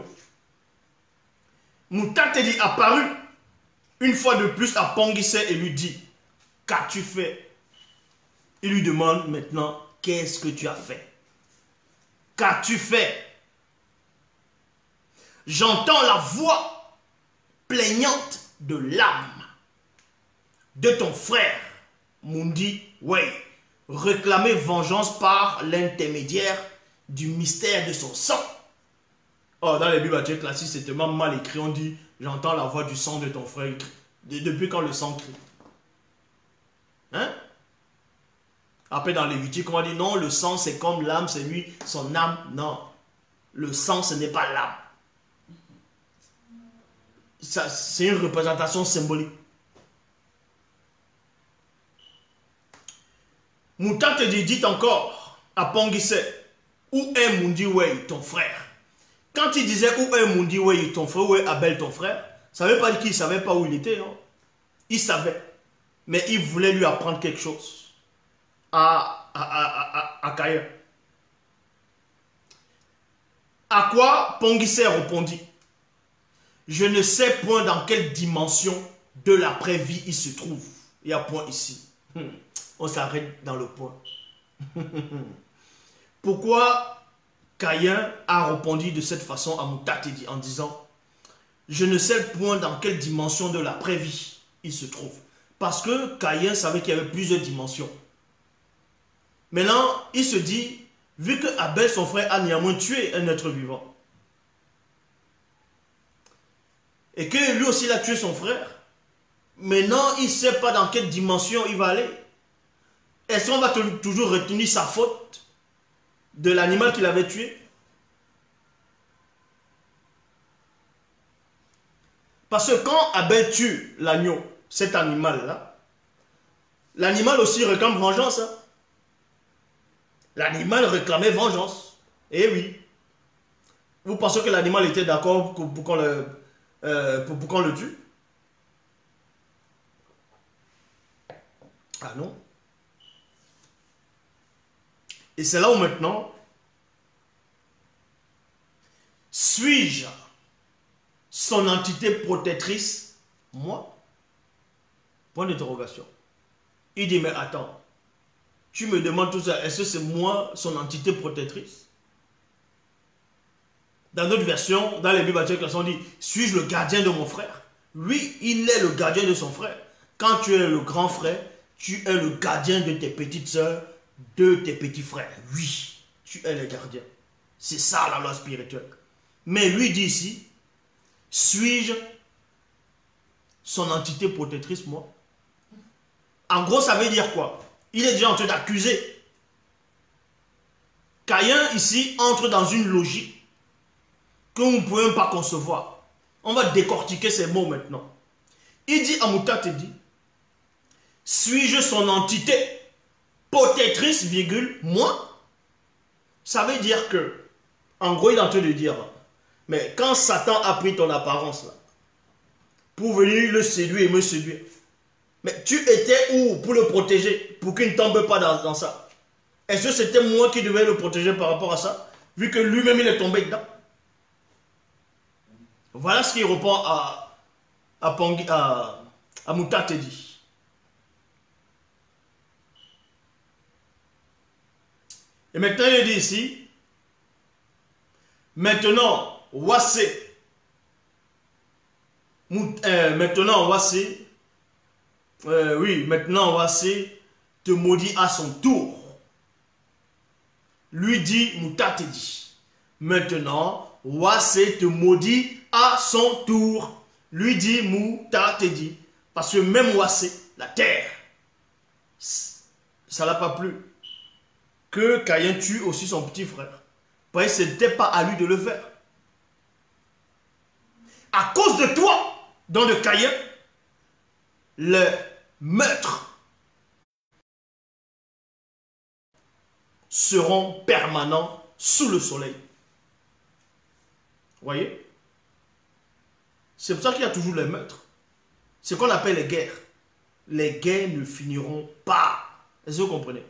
Mutatedi apparut une fois de plus à Pongisa et lui dit: qu'as-tu fait? Il lui demande maintenant: qu'est-ce que tu as fait? Qu'as-tu fait? J'entends la voix plaignante de l'âme de ton frère Mundi Wei réclamer vengeance par l'intermédiaire du mystère de son sang. Oh, dans les Bibles classiques, c'est tellement mal écrit. On dit: j'entends la voix du sang de ton frère. Depuis quand le sang crie? Hein? Après, dans Lévitique, on va dire: non, le sang, c'est comme l'âme, c'est lui, son âme. Non. Le sang, ce n'est pas l'âme. C'est une représentation symbolique. Moutate dit encore à Pongise: où est Mundiwe, ton frère? Quand il disait où est Mundiwe, ton frère, où est Abel, ton frère, ça ne veut pas dire qu'il ne savait pas où il était. Hein. Il savait. Mais il voulait lui apprendre quelque chose à, à, à, à, à Caïn. À quoi Pongise répondit: Je ne sais point dans quelle dimension de l'après-vie il se trouve. Il y a point ici. On s'arrête dans le point. Pourquoi Caïn a répondu de cette façon à Moutatedi en disant je ne sais point dans quelle dimension de l'après-vie il se trouve. Parce que Caïn savait qu'il y avait plusieurs dimensions. Maintenant, il se dit, vu que Abel, son frère, a néanmoins tué un être vivant, et que lui aussi il a tué son frère, maintenant il ne sait pas dans quelle dimension il va aller. Est-ce qu'on va toujours retenir sa faute de l'animal qu'il avait tué? Parce que quand Abel tue l'agneau, cet animal-là, l'animal aussi réclame vengeance. Hein? L'animal réclamait vengeance. Eh oui. Vous pensez que l'animal était d'accord pour, pour qu'on le, euh, pour, pour qu'on le tue? Ah non. Et c'est là où maintenant, suis-je son entité protectrice, moi? Point d'interrogation. Il dit, mais attends, tu me demandes tout ça, est-ce que c'est moi son entité protectrice? Dans d'autres versions, dans les Bibles, on dit, suis-je le gardien de mon frère? Oui, il est le gardien de son frère. Quand tu es le grand frère, tu es le gardien de tes petites soeurs, de tes petits frères. Oui, tu es le gardien. C'est ça la loi spirituelle. Mais lui dit ici, suis-je son entité protectrice, moi? En gros, ça veut dire quoi? Il est déjà en train d'accuser. Caïn, ici, entre dans une logique que vous ne pouvez même pas concevoir. On va décortiquer ces mots maintenant. Il dit à Moutatedi, suis-je son entité protectrice, virgule, moi? Ça veut dire que, en gros, il est en train de dire, mais quand Satan a pris ton apparence, là, pour venir le séduire et me séduire, mais tu étais où pour le protéger, pour qu'il ne tombe pas dans, dans ça? Est-ce que c'était moi qui devais le protéger par rapport à ça, vu que lui-même il est tombé dedans? Voilà ce qu'il répond à, à, Pongui, à, à Moutatedi. Et maintenant il dit ici, maintenant, Wassé, euh, maintenant Wassé, euh, oui, maintenant Wassé te maudit à son tour. Lui dit Moutatedi. Maintenant, Wassé te maudit à son tour. Lui dit Moutatedi. Parce que même Wassé, la terre, ça l'a pas plu que Caïn tue aussi son petit frère. Parce que ce n'était pas à lui de le faire. À cause de toi, dans le Caïn, le meurtre seront permanents sous le soleil. Vous voyez? C'est pour ça qu'il y a toujours les meurtres. C'est ce qu'on appelle les guerres. Les guerres ne finiront pas. Est-ce que vous comprenez?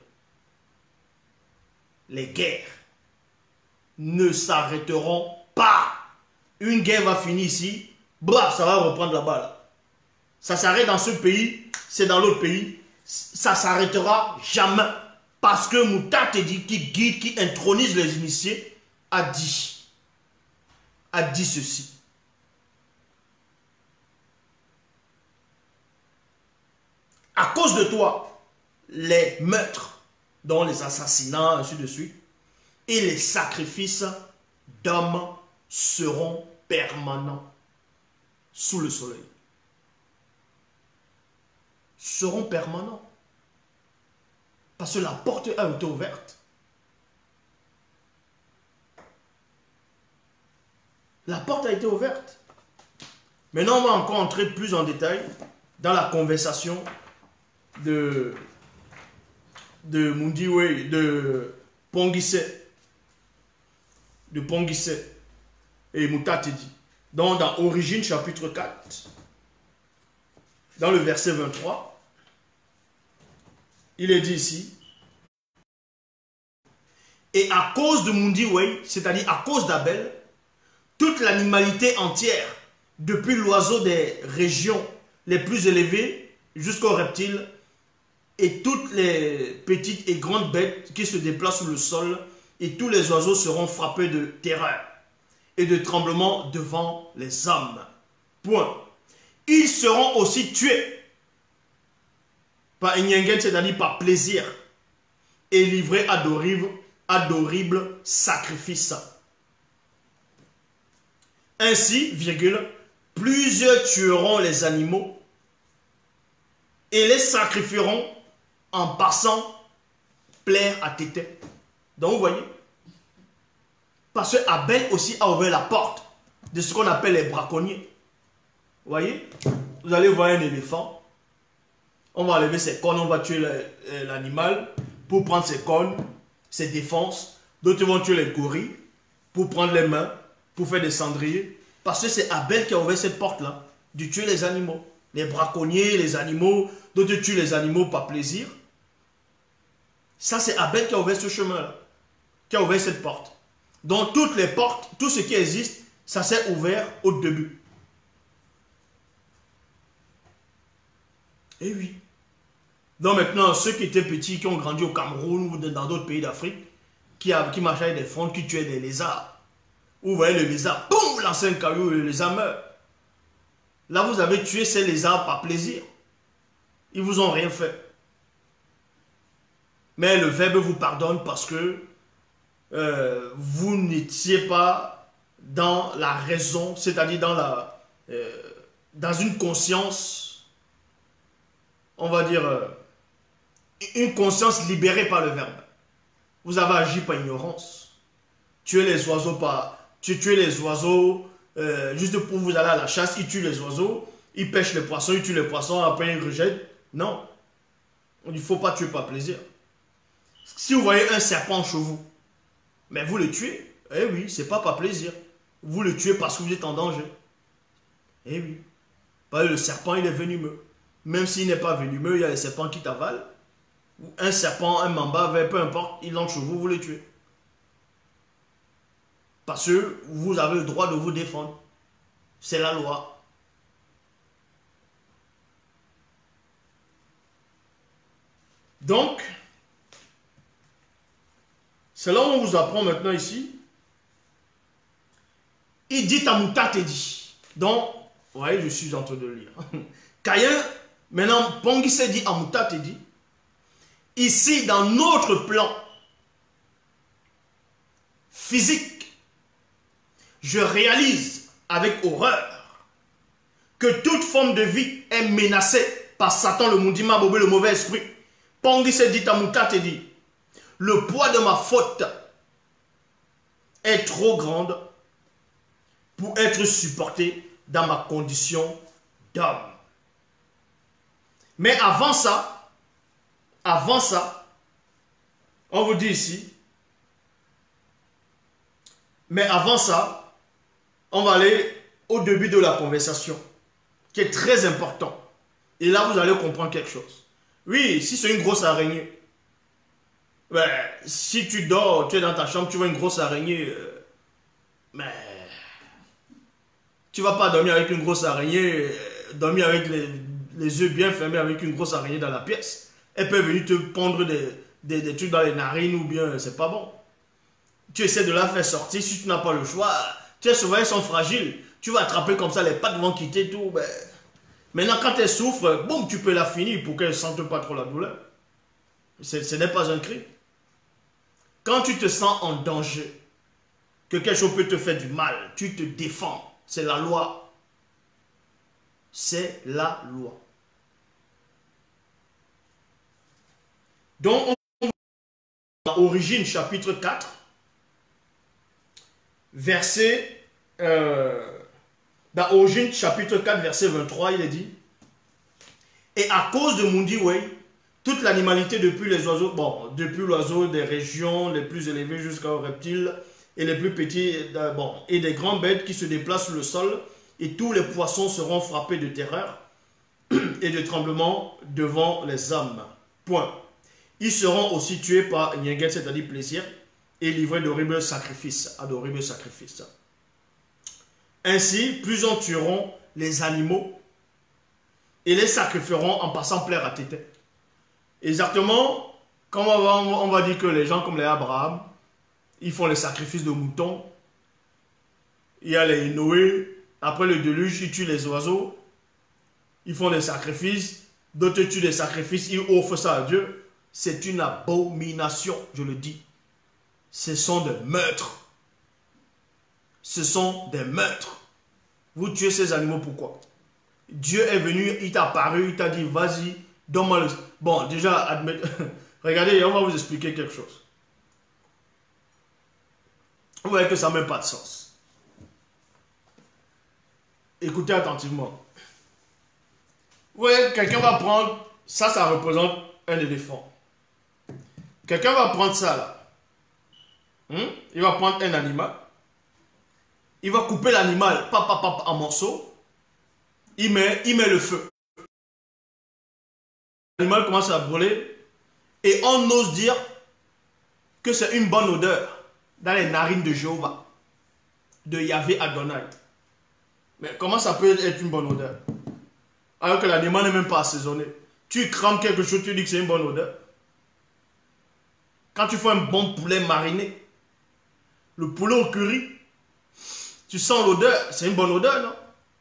Les guerres ne s'arrêteront pas. Une guerre va finir ici, bref, ça va reprendre là-bas. Là. Ça s'arrête dans ce pays, c'est dans l'autre pays. Ça s'arrêtera jamais. Parce que Moutatedi, qui guide, qui intronise les initiés, a dit, a dit ceci. À cause de toi, les meurtres, dont les assassinats, ainsi de suite, et les sacrifices d'hommes seront permanents sous le soleil. Seront permanents. Parce que la porte a été ouverte. La porte a été ouverte. Maintenant, on va encore entrer plus en détail dans la conversation de, de Mundiwe, de Ponguissé, de Ponguissé et Moutatedi. Donc, dans Origine, chapitre quatre, dans le verset vingt-trois, il est dit ici, et à cause de Mundiwe, c'est-à-dire à cause d'Abel, toute l'animalité entière depuis l'oiseau des régions les plus élevées jusqu'aux reptiles et toutes les petites et grandes bêtes qui se déplacent sur le sol, et tous les oiseaux seront frappés de terreur et de tremblement devant les hommes. Point. Ils seront aussi tués par Enyengen, c'est-à-dire par plaisir, et livrés à d'horribles, à d'horribles sacrifices. Ainsi, virgule, plusieurs tueront les animaux et les sacrifieront en passant plaire à tété. Donc vous voyez, parce que Abel aussi a ouvert la porte de ce qu'on appelle les braconniers. Vous voyez, vous allez voir un éléphant, on va enlever ses cornes, on va tuer l'animal pour prendre ses cornes, ses défenses. D'autres vont tuer les gorilles pour prendre les mains, pour faire des cendriers. Parce que c'est Abel qui a ouvert cette porte-là, de tuer les animaux. Les braconniers, les animaux, d'autres tuent les animaux par plaisir. Ça, c'est Abel qui a ouvert ce chemin-là, qui a ouvert cette porte. Donc, toutes les portes, tout ce qui existe, ça s'est ouvert au début. Et oui. Donc maintenant, ceux qui étaient petits, qui ont grandi au Cameroun ou dans d'autres pays d'Afrique, qui, qui marchaient avec des frondes, qui tuaient des lézards. Vous voyez le lézard, boum, lancer un caillou, le lézard meurt. Là, vous avez tué ces lézards par plaisir. Ils vous ont rien fait. Mais le Verbe vous pardonne parce que euh, vous n'étiez pas dans la raison, c'est-à-dire dans, la, euh, dans une conscience, on va dire, euh, une conscience libérée par le Verbe. Vous avez agi par ignorance. Tuer les oiseaux par... Tu tues les oiseaux euh, juste pour vous aller à la chasse, ils tuent les oiseaux, ils pêchent les poissons, ils tuent les poissons, après ils rejettent. Non. Il ne faut pas tuer par plaisir. Si vous voyez un serpent chez vous, mais vous le tuez, eh oui, c'est pas par plaisir. Vous le tuez parce que vous êtes en danger. Eh oui. Parce que le serpent, il est venimeux. Même s'il n'est pas venimeux, il y a les serpents qui t'avalent. Un serpent, un mamba, peu importe, il entre chez vous, vous le tuez. Parce que vous avez le droit de vous défendre. C'est la loi. Donc, c'est là où on vous apprend maintenant ici. Il dit Tamouta te dit. Donc, vous voyez, je suis en train de lire. Caïn, maintenant, Pongui s'est dit Amouta te dit. Ici, dans notre plan physique, je réalise avec horreur que toute forme de vie est menacée par Satan, le Mundima Bobé, le mauvais esprit. Pongui s'est dit Tamouta te dit. Le poids de ma faute est trop grande pour être supporté dans ma condition d'homme. Mais avant ça, avant ça, on vous dit ici, mais avant ça, on va aller au début de la conversation, qui est très important. Et là, vous allez comprendre quelque chose. Oui, si c'est une grosse araignée, ben, si tu dors, tu es dans ta chambre, tu vois une grosse araignée, euh, mais tu ne vas pas dormir avec une grosse araignée, euh, dormir avec les, les yeux bien fermés avec une grosse araignée dans la pièce. Elle peut venir te pondre des, des, des trucs dans les narines ou bien, c'est pas bon. Tu essaies de la faire sortir, si tu n'as pas le choix, tes surveillants sont fragiles, tu vas attraper comme ça, les pattes vont quitter tout. Ben. Maintenant, quand elle souffre, boum, tu peux la finir pour qu'elle ne sente pas trop la douleur. Ce n'est pas un cri. Quand tu te sens en danger, que quelque chose peut te faire du mal, tu te défends. C'est la loi. C'est la loi. Donc, on va dans Origine, chapitre quatre, verset... Euh, dans Origine, chapitre quatre, verset vingt-trois, il est dit, et à cause de Mundiwei, toute l'animalité depuis les oiseaux, bon, depuis l'oiseau des régions les plus élevées jusqu'aux reptiles et les plus petits, bon, et des grandes bêtes qui se déplacent sur le sol, et tous les poissons seront frappés de terreur et de tremblement devant les hommes. Point. Ils seront aussi tués par Nyengen, c'est-à-dire plaisir, et livrés d'horribles sacrifices, à d'horribles sacrifices. Ainsi, plusieurs tueront les animaux et les sacrifieront en passant plaire à tété. Exactement, comme on va, on va dire que les gens comme les Abraham, ils font les sacrifices de moutons. Il y a les Noé, après le déluge, ils tuent les oiseaux. Ils font des sacrifices, d'autres tuent des sacrifices, ils offrent ça à Dieu. C'est une abomination, je le dis. Ce sont des meurtres. Ce sont des meurtres. Vous tuez ces animaux, pourquoi? Dieu est venu, il t'a apparu, il t'a dit, vas-y, donne-moi le... Bon, déjà, admettez... Regardez, on va vous expliquer quelque chose. Vous voyez que ça n'a même pas de sens. Écoutez attentivement. Vous voyez, quelqu'un va prendre... Ça, ça représente un éléphant. Quelqu'un va prendre ça, là. Hmm? Il va prendre un animal. Il va couper l'animal, pap, pap, pap, en morceaux. Il met, il met le feu. L'animal commence à brûler. Et on ose dire que c'est une bonne odeur dans les narines de Jéhovah, de Yahvé Adonai. Mais comment ça peut être une bonne odeur? Alors que l'animal n'est même pas assaisonné. Tu crames quelque chose, tu dis que c'est une bonne odeur. Quand tu fais un bon poulet mariné, le poulet au curry, tu sens l'odeur, c'est une bonne odeur, non?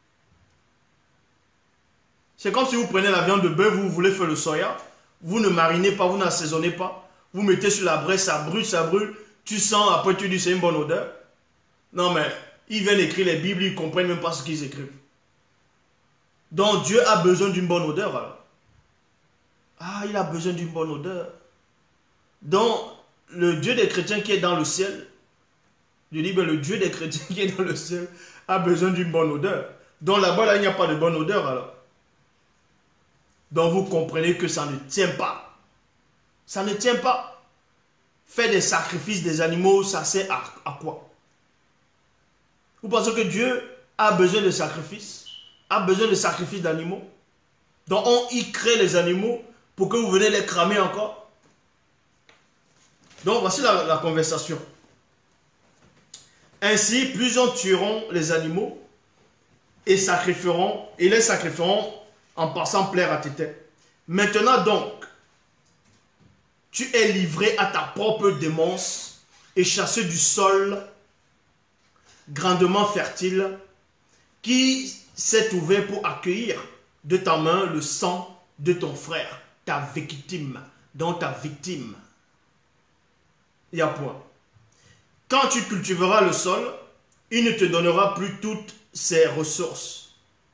C'est comme si vous prenez la viande de bœuf, vous voulez faire le soya, vous ne marinez pas, vous n'assaisonnez pas, vous mettez sur la braise, ça brûle, ça brûle, tu sens, après tu dis c'est une bonne odeur. Non mais, ils viennent écrire les Bibles, ils ne comprennent même pas ce qu'ils écrivent. Donc Dieu a besoin d'une bonne odeur alors. Ah, il a besoin d'une bonne odeur. Donc, le Dieu des chrétiens qui est dans le ciel, je dis, ben, le Dieu des chrétiens qui est dans le ciel a besoin d'une bonne odeur. Donc là-bas, là, il n'y a pas de bonne odeur alors. Donc vous comprenez que ça ne tient pas. Ça ne tient pas. Faire des sacrifices des animaux, ça sert à, à quoi? Vous pensez que Dieu a besoin de sacrifices? A besoin de sacrifices d'animaux? Donc on y crée les animaux pour que vous venez les cramer encore? Donc voici la, la conversation. Ainsi, plusieurs tueront les animaux et sacrifieront, et les sacrifieront en passant plaire à tété. Maintenant donc, tu es livré à ta propre démence et chassé du sol grandement fertile qui s'est ouvert pour accueillir de ta main le sang de ton frère, ta victime, donc ta victime. Il y a point. Quand tu cultiveras le sol, il ne te donnera plus toutes ses ressources.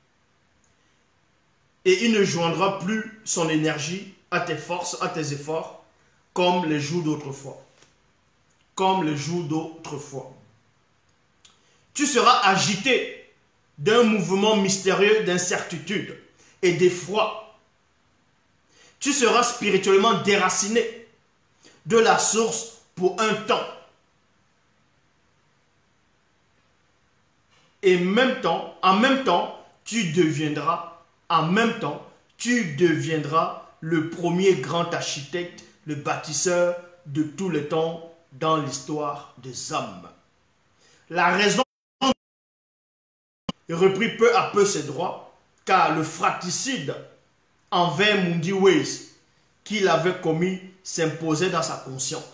Et il ne joindra plus son énergie à tes forces, à tes efforts, comme les jours d'autrefois. Comme les jours d'autrefois. Tu seras agité d'un mouvement mystérieux d'incertitude et d'effroi. Tu seras spirituellement déraciné de la source pour un temps. Et même temps, en même temps, tu deviendras, en même temps, tu deviendras le premier grand architecte, le bâtisseur de tous les temps dans l'histoire des hommes. La raison reprit peu à peu ses droits, car le fratricide envers Mundi Ways qu'il avait commis s'imposait dans sa conscience.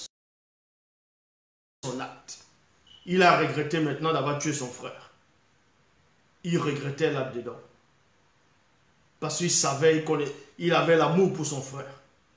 Son acte. Il a regretté maintenant d'avoir tué son frère. Il regrettait là-dedans. Parce qu'il savait, il, connaît, il avait l'amour pour son frère.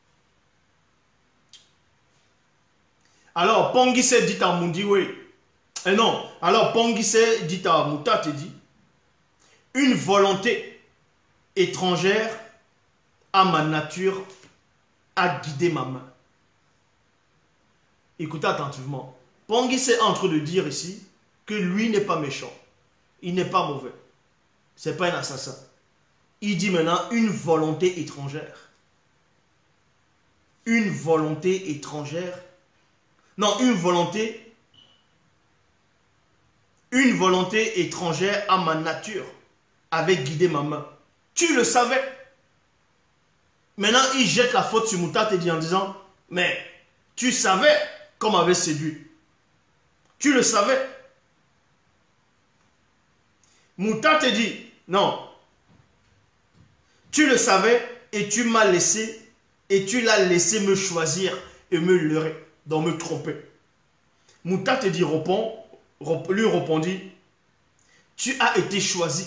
Alors, Pongise dit à Mundiwe, et non, alors Pongise dit à Mutate dit, une volonté étrangère à ma nature a guidé ma main. Écoutez attentivement. Pongise est en train de dire ici que lui n'est pas méchant. Il n'est pas mauvais. Ce n'est pas un assassin. Il dit maintenant une volonté étrangère. Une volonté étrangère. Non, une volonté. Une volonté étrangère à ma nature avait guidé ma main. Tu le savais. Maintenant, il jette la faute sur Mutate et dit en disant, mais tu savais qu'on m'avait séduit. Tu le savais. Mouta te dit, non, tu le savais et tu m'as laissé, et tu l'as laissé me choisir et me leurrer, donc me tromper. Mouta te dit, répond, lui répondit, tu as été choisi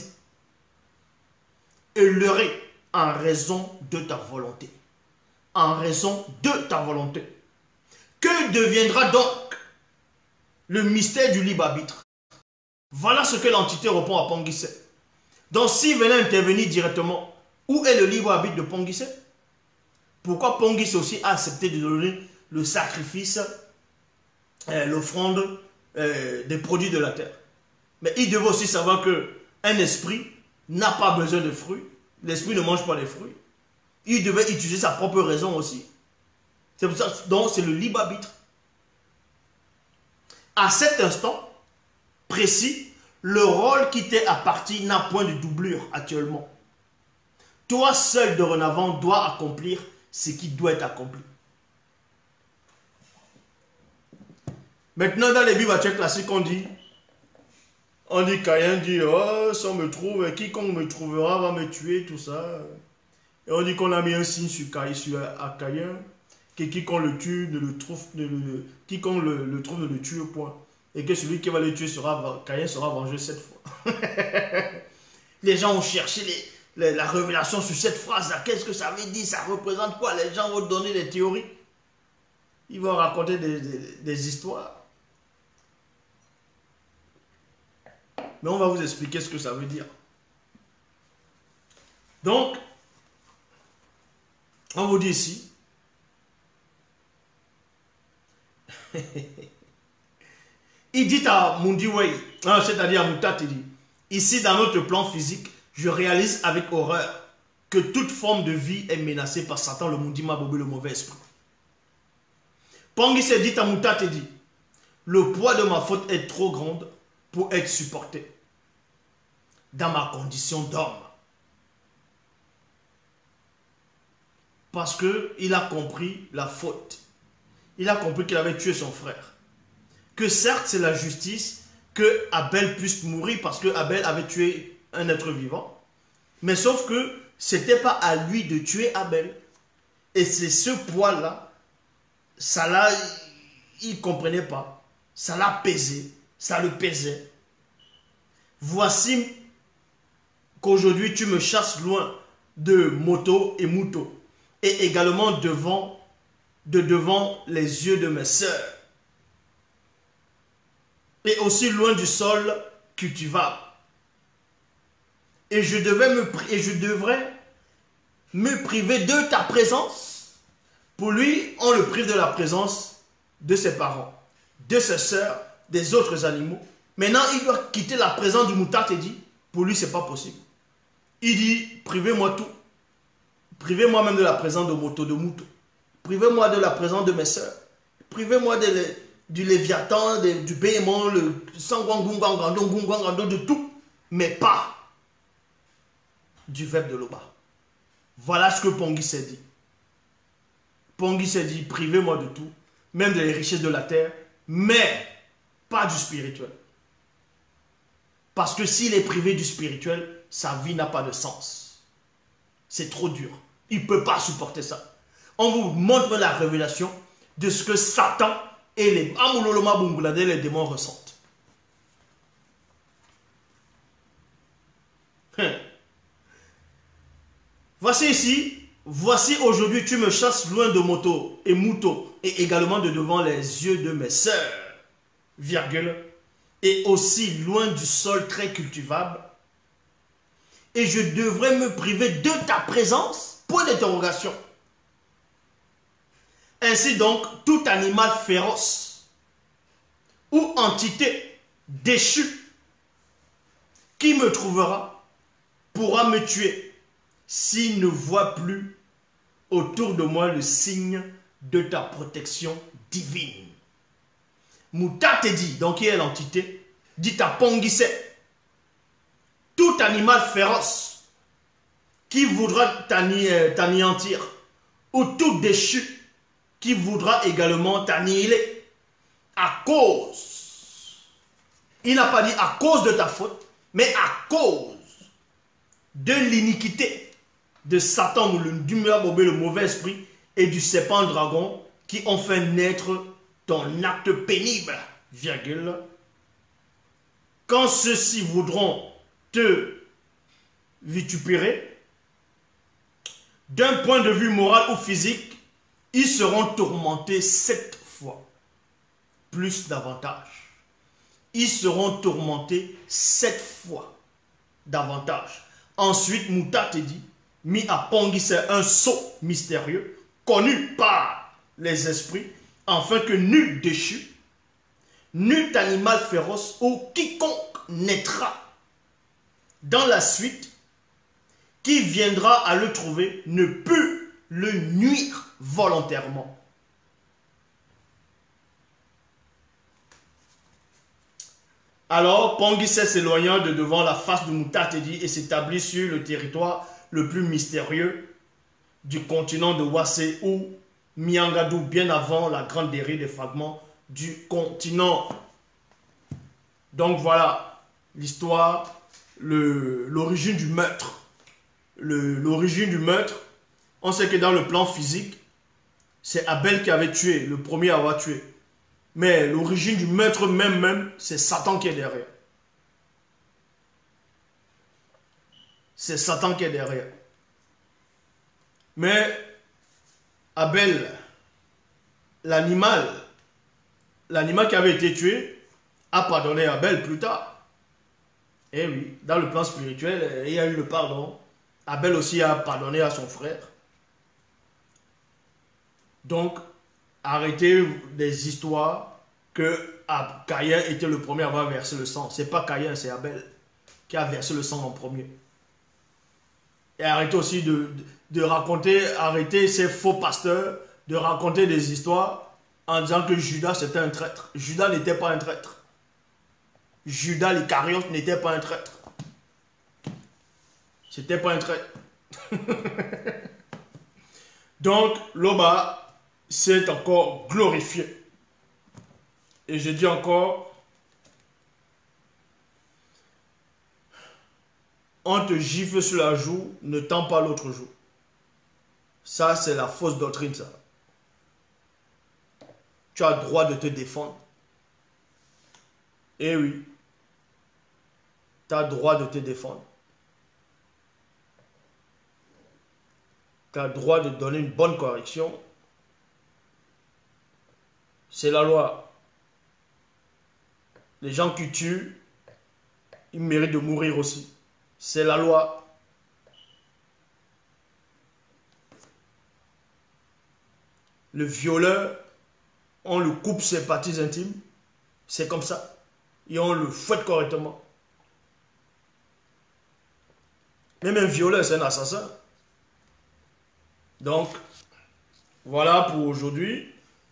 et leurré en raison de ta volonté. En raison de ta volonté. Que deviendra donc le mystère du libre arbitre? Voilà ce que l'entité répond à Ponguissé. Donc s'il venait intervenir directement, où est le libre arbitre de Ponguissé? Pourquoi Ponguissé aussi a accepté de donner le sacrifice, euh, l'offrande euh, des produits de la terre? Mais il devait aussi savoir qu'un esprit n'a pas besoin de fruits. L'esprit ne mange pas les fruits. Il devait utiliser sa propre raison aussi. C'est pour ça, donc c'est le libre arbitre. À cet instant précis, le rôle qui t'est apparti n'a point de doublure actuellement. Toi seul dorénavant dois accomplir ce qui doit être accompli. Maintenant dans les Bibles classiques on dit, on dit Caïn dit, oh si on me trouve, quiconque me trouvera va me tuer, tout ça. Et on dit qu'on a mis un signe sur Caïn, sur à Caïn, que quiconque le tue ne le trouve, ne le, quiconque le, le trouve ne le tue au point. Et que celui qui va le tuer sera, Caïn sera vengé cette fois. Les gens ont cherché les, les, la révélation sur cette phrase-là. Qu'est-ce que ça veut dire? Ça représente quoi? Les gens vont donner des théories. Ils vont raconter des, des, des histoires. Mais on va vous expliquer ce que ça veut dire. Donc, on vous dit ici, il dit à Mundiwei, c'est-à-dire à Mouta, il dit, ici dans notre plan physique, je réalise avec horreur que toute forme de vie est menacée par Satan, le Mundima Bobo, le mauvais esprit. Pongi s'est dit à Mouta, il dit, le poids de ma faute est trop grande pour être supporté dans ma condition d'homme. Parce qu'il a compris la faute. Il a compris qu'il avait tué son frère. Que certes, c'est la justice que Abel puisse mourir parce que Abel avait tué un être vivant. Mais sauf que ce n'était pas à lui de tuer Abel. Et c'est ce poids-là, ça l'a, il ne comprenait pas. Ça l'a pesé, ça le pesait. Voici qu'aujourd'hui tu me chasses loin de moto et mouto. Et également devant, de devant les yeux de mes sœurs. Et aussi loin du sol cultivable. Et je, devais me, et je devrais me priver de ta présence. Pour lui, on le prive de la présence de ses parents, de ses sœurs, des autres animaux. Maintenant, il doit quitter la présence du moutarde et dit, pour lui, ce n'est pas possible. Il dit, privez-moi tout. Privez-moi même de la présence de moto, de mouton. Privez-moi de la présence de mes sœurs. Privez-moi du Léviathan, de, du Béhémon, le Sangwangungangando, de tout. Mais pas du verbe de l'Oba. Voilà ce que Pongi s'est dit. Pongi s'est dit, privez-moi de tout, même des richesses de la terre, mais pas du spirituel. Parce que s'il est privé du spirituel, sa vie n'a pas de sens. C'est trop dur. Il ne peut pas supporter ça. On vous montre la révélation de ce que Satan et les Amuloloma Bungulade, les démons ressentent. Hein. Voici ici, voici aujourd'hui tu me chasses loin de moto et mouto et également de devant les yeux de mes sœurs, virgule, et aussi loin du sol très cultivable. Et je devrais me priver de ta présence, point d'interrogation. Ainsi donc, tout animal féroce ou entité déchue qui me trouvera pourra me tuer s'il ne voit plus autour de moi le signe de ta protection divine. Mouta te dit, donc qui est l'entité, dit à Ponguissé, tout animal féroce qui voudra t'anéantir ou tout déchu qui voudra également t'annihiler à cause, il n'a pas dit à cause de ta faute, Mais à cause de l'iniquité de Satan, le, du le mauvais esprit, et du serpent dragon, qui ont fait naître ton acte pénible, virgule, quand ceux-ci voudront te vitupérer, d'un point de vue moral ou physique, ils seront tourmentés sept fois, plus davantage. Ils seront tourmentés sept fois davantage. Ensuite, Mouta te dit, mis à Pongui, c'est un sceau mystérieux, connu par les esprits, afin que nul déchu, nul animal féroce ou quiconque naîtra dans la suite, qui viendra à le trouver, ne peut le nuire volontairement. Alors, Pongui s'éloigna de devant la face de Moutatedi et s'établit sur le territoire le plus mystérieux du continent de Wassé ou Miangadou, bien avant la grande dérive des fragments du continent. Donc voilà l'histoire, l'origine du meurtre. L'origine du meurtre, on sait que dans le plan physique, c'est Abel qui avait tué, le premier à avoir tué. Mais l'origine du meurtre même, même c'est Satan qui est derrière. C'est Satan qui est derrière. Mais Abel, l'animal, l'animal qui avait été tué, a pardonné Abel plus tard. Et oui, dans le plan spirituel, il y a eu le pardon. Abel aussi a pardonné à son frère. Donc, arrêtez des histoires que Caïn était le premier à avoir versé le sang. Ce n'est pas Caïn, c'est Abel qui a versé le sang en premier. Et arrêtez aussi de, de, de raconter, arrêtez ces faux pasteurs de raconter des histoires en disant que Judas c'était un traître. Judas n'était pas un traître. Judas l'Icariote n'était pas un traître. C'était pas un traître. Donc, Loba s'est encore glorifié. Et je dis encore, on te gifle sur la joue, ne tends pas l'autre joue. Ça, c'est la fausse doctrine, ça. Tu as le droit de te défendre. Eh oui. Tu as le droit de te défendre. Tu as le droit de donner une bonne correction. C'est la loi. Les gens qui tuent, ils méritent de mourir aussi. C'est la loi. Le violeur, on le coupe ses parties intimes. C'est comme ça. Et on le fouette correctement. Même un violeur, c'est un assassin. Donc, voilà pour aujourd'hui.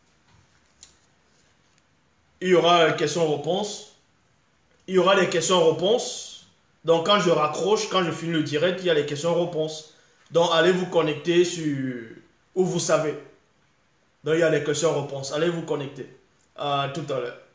Il y aura les questions-réponses. Il y aura les questions-réponses. Donc, quand je raccroche, quand je finis le direct, il y a les questions-réponses. Donc, allez vous connecter sur où vous savez. Donc, il y a les questions-réponses. Allez vous connecter. À tout à l'heure.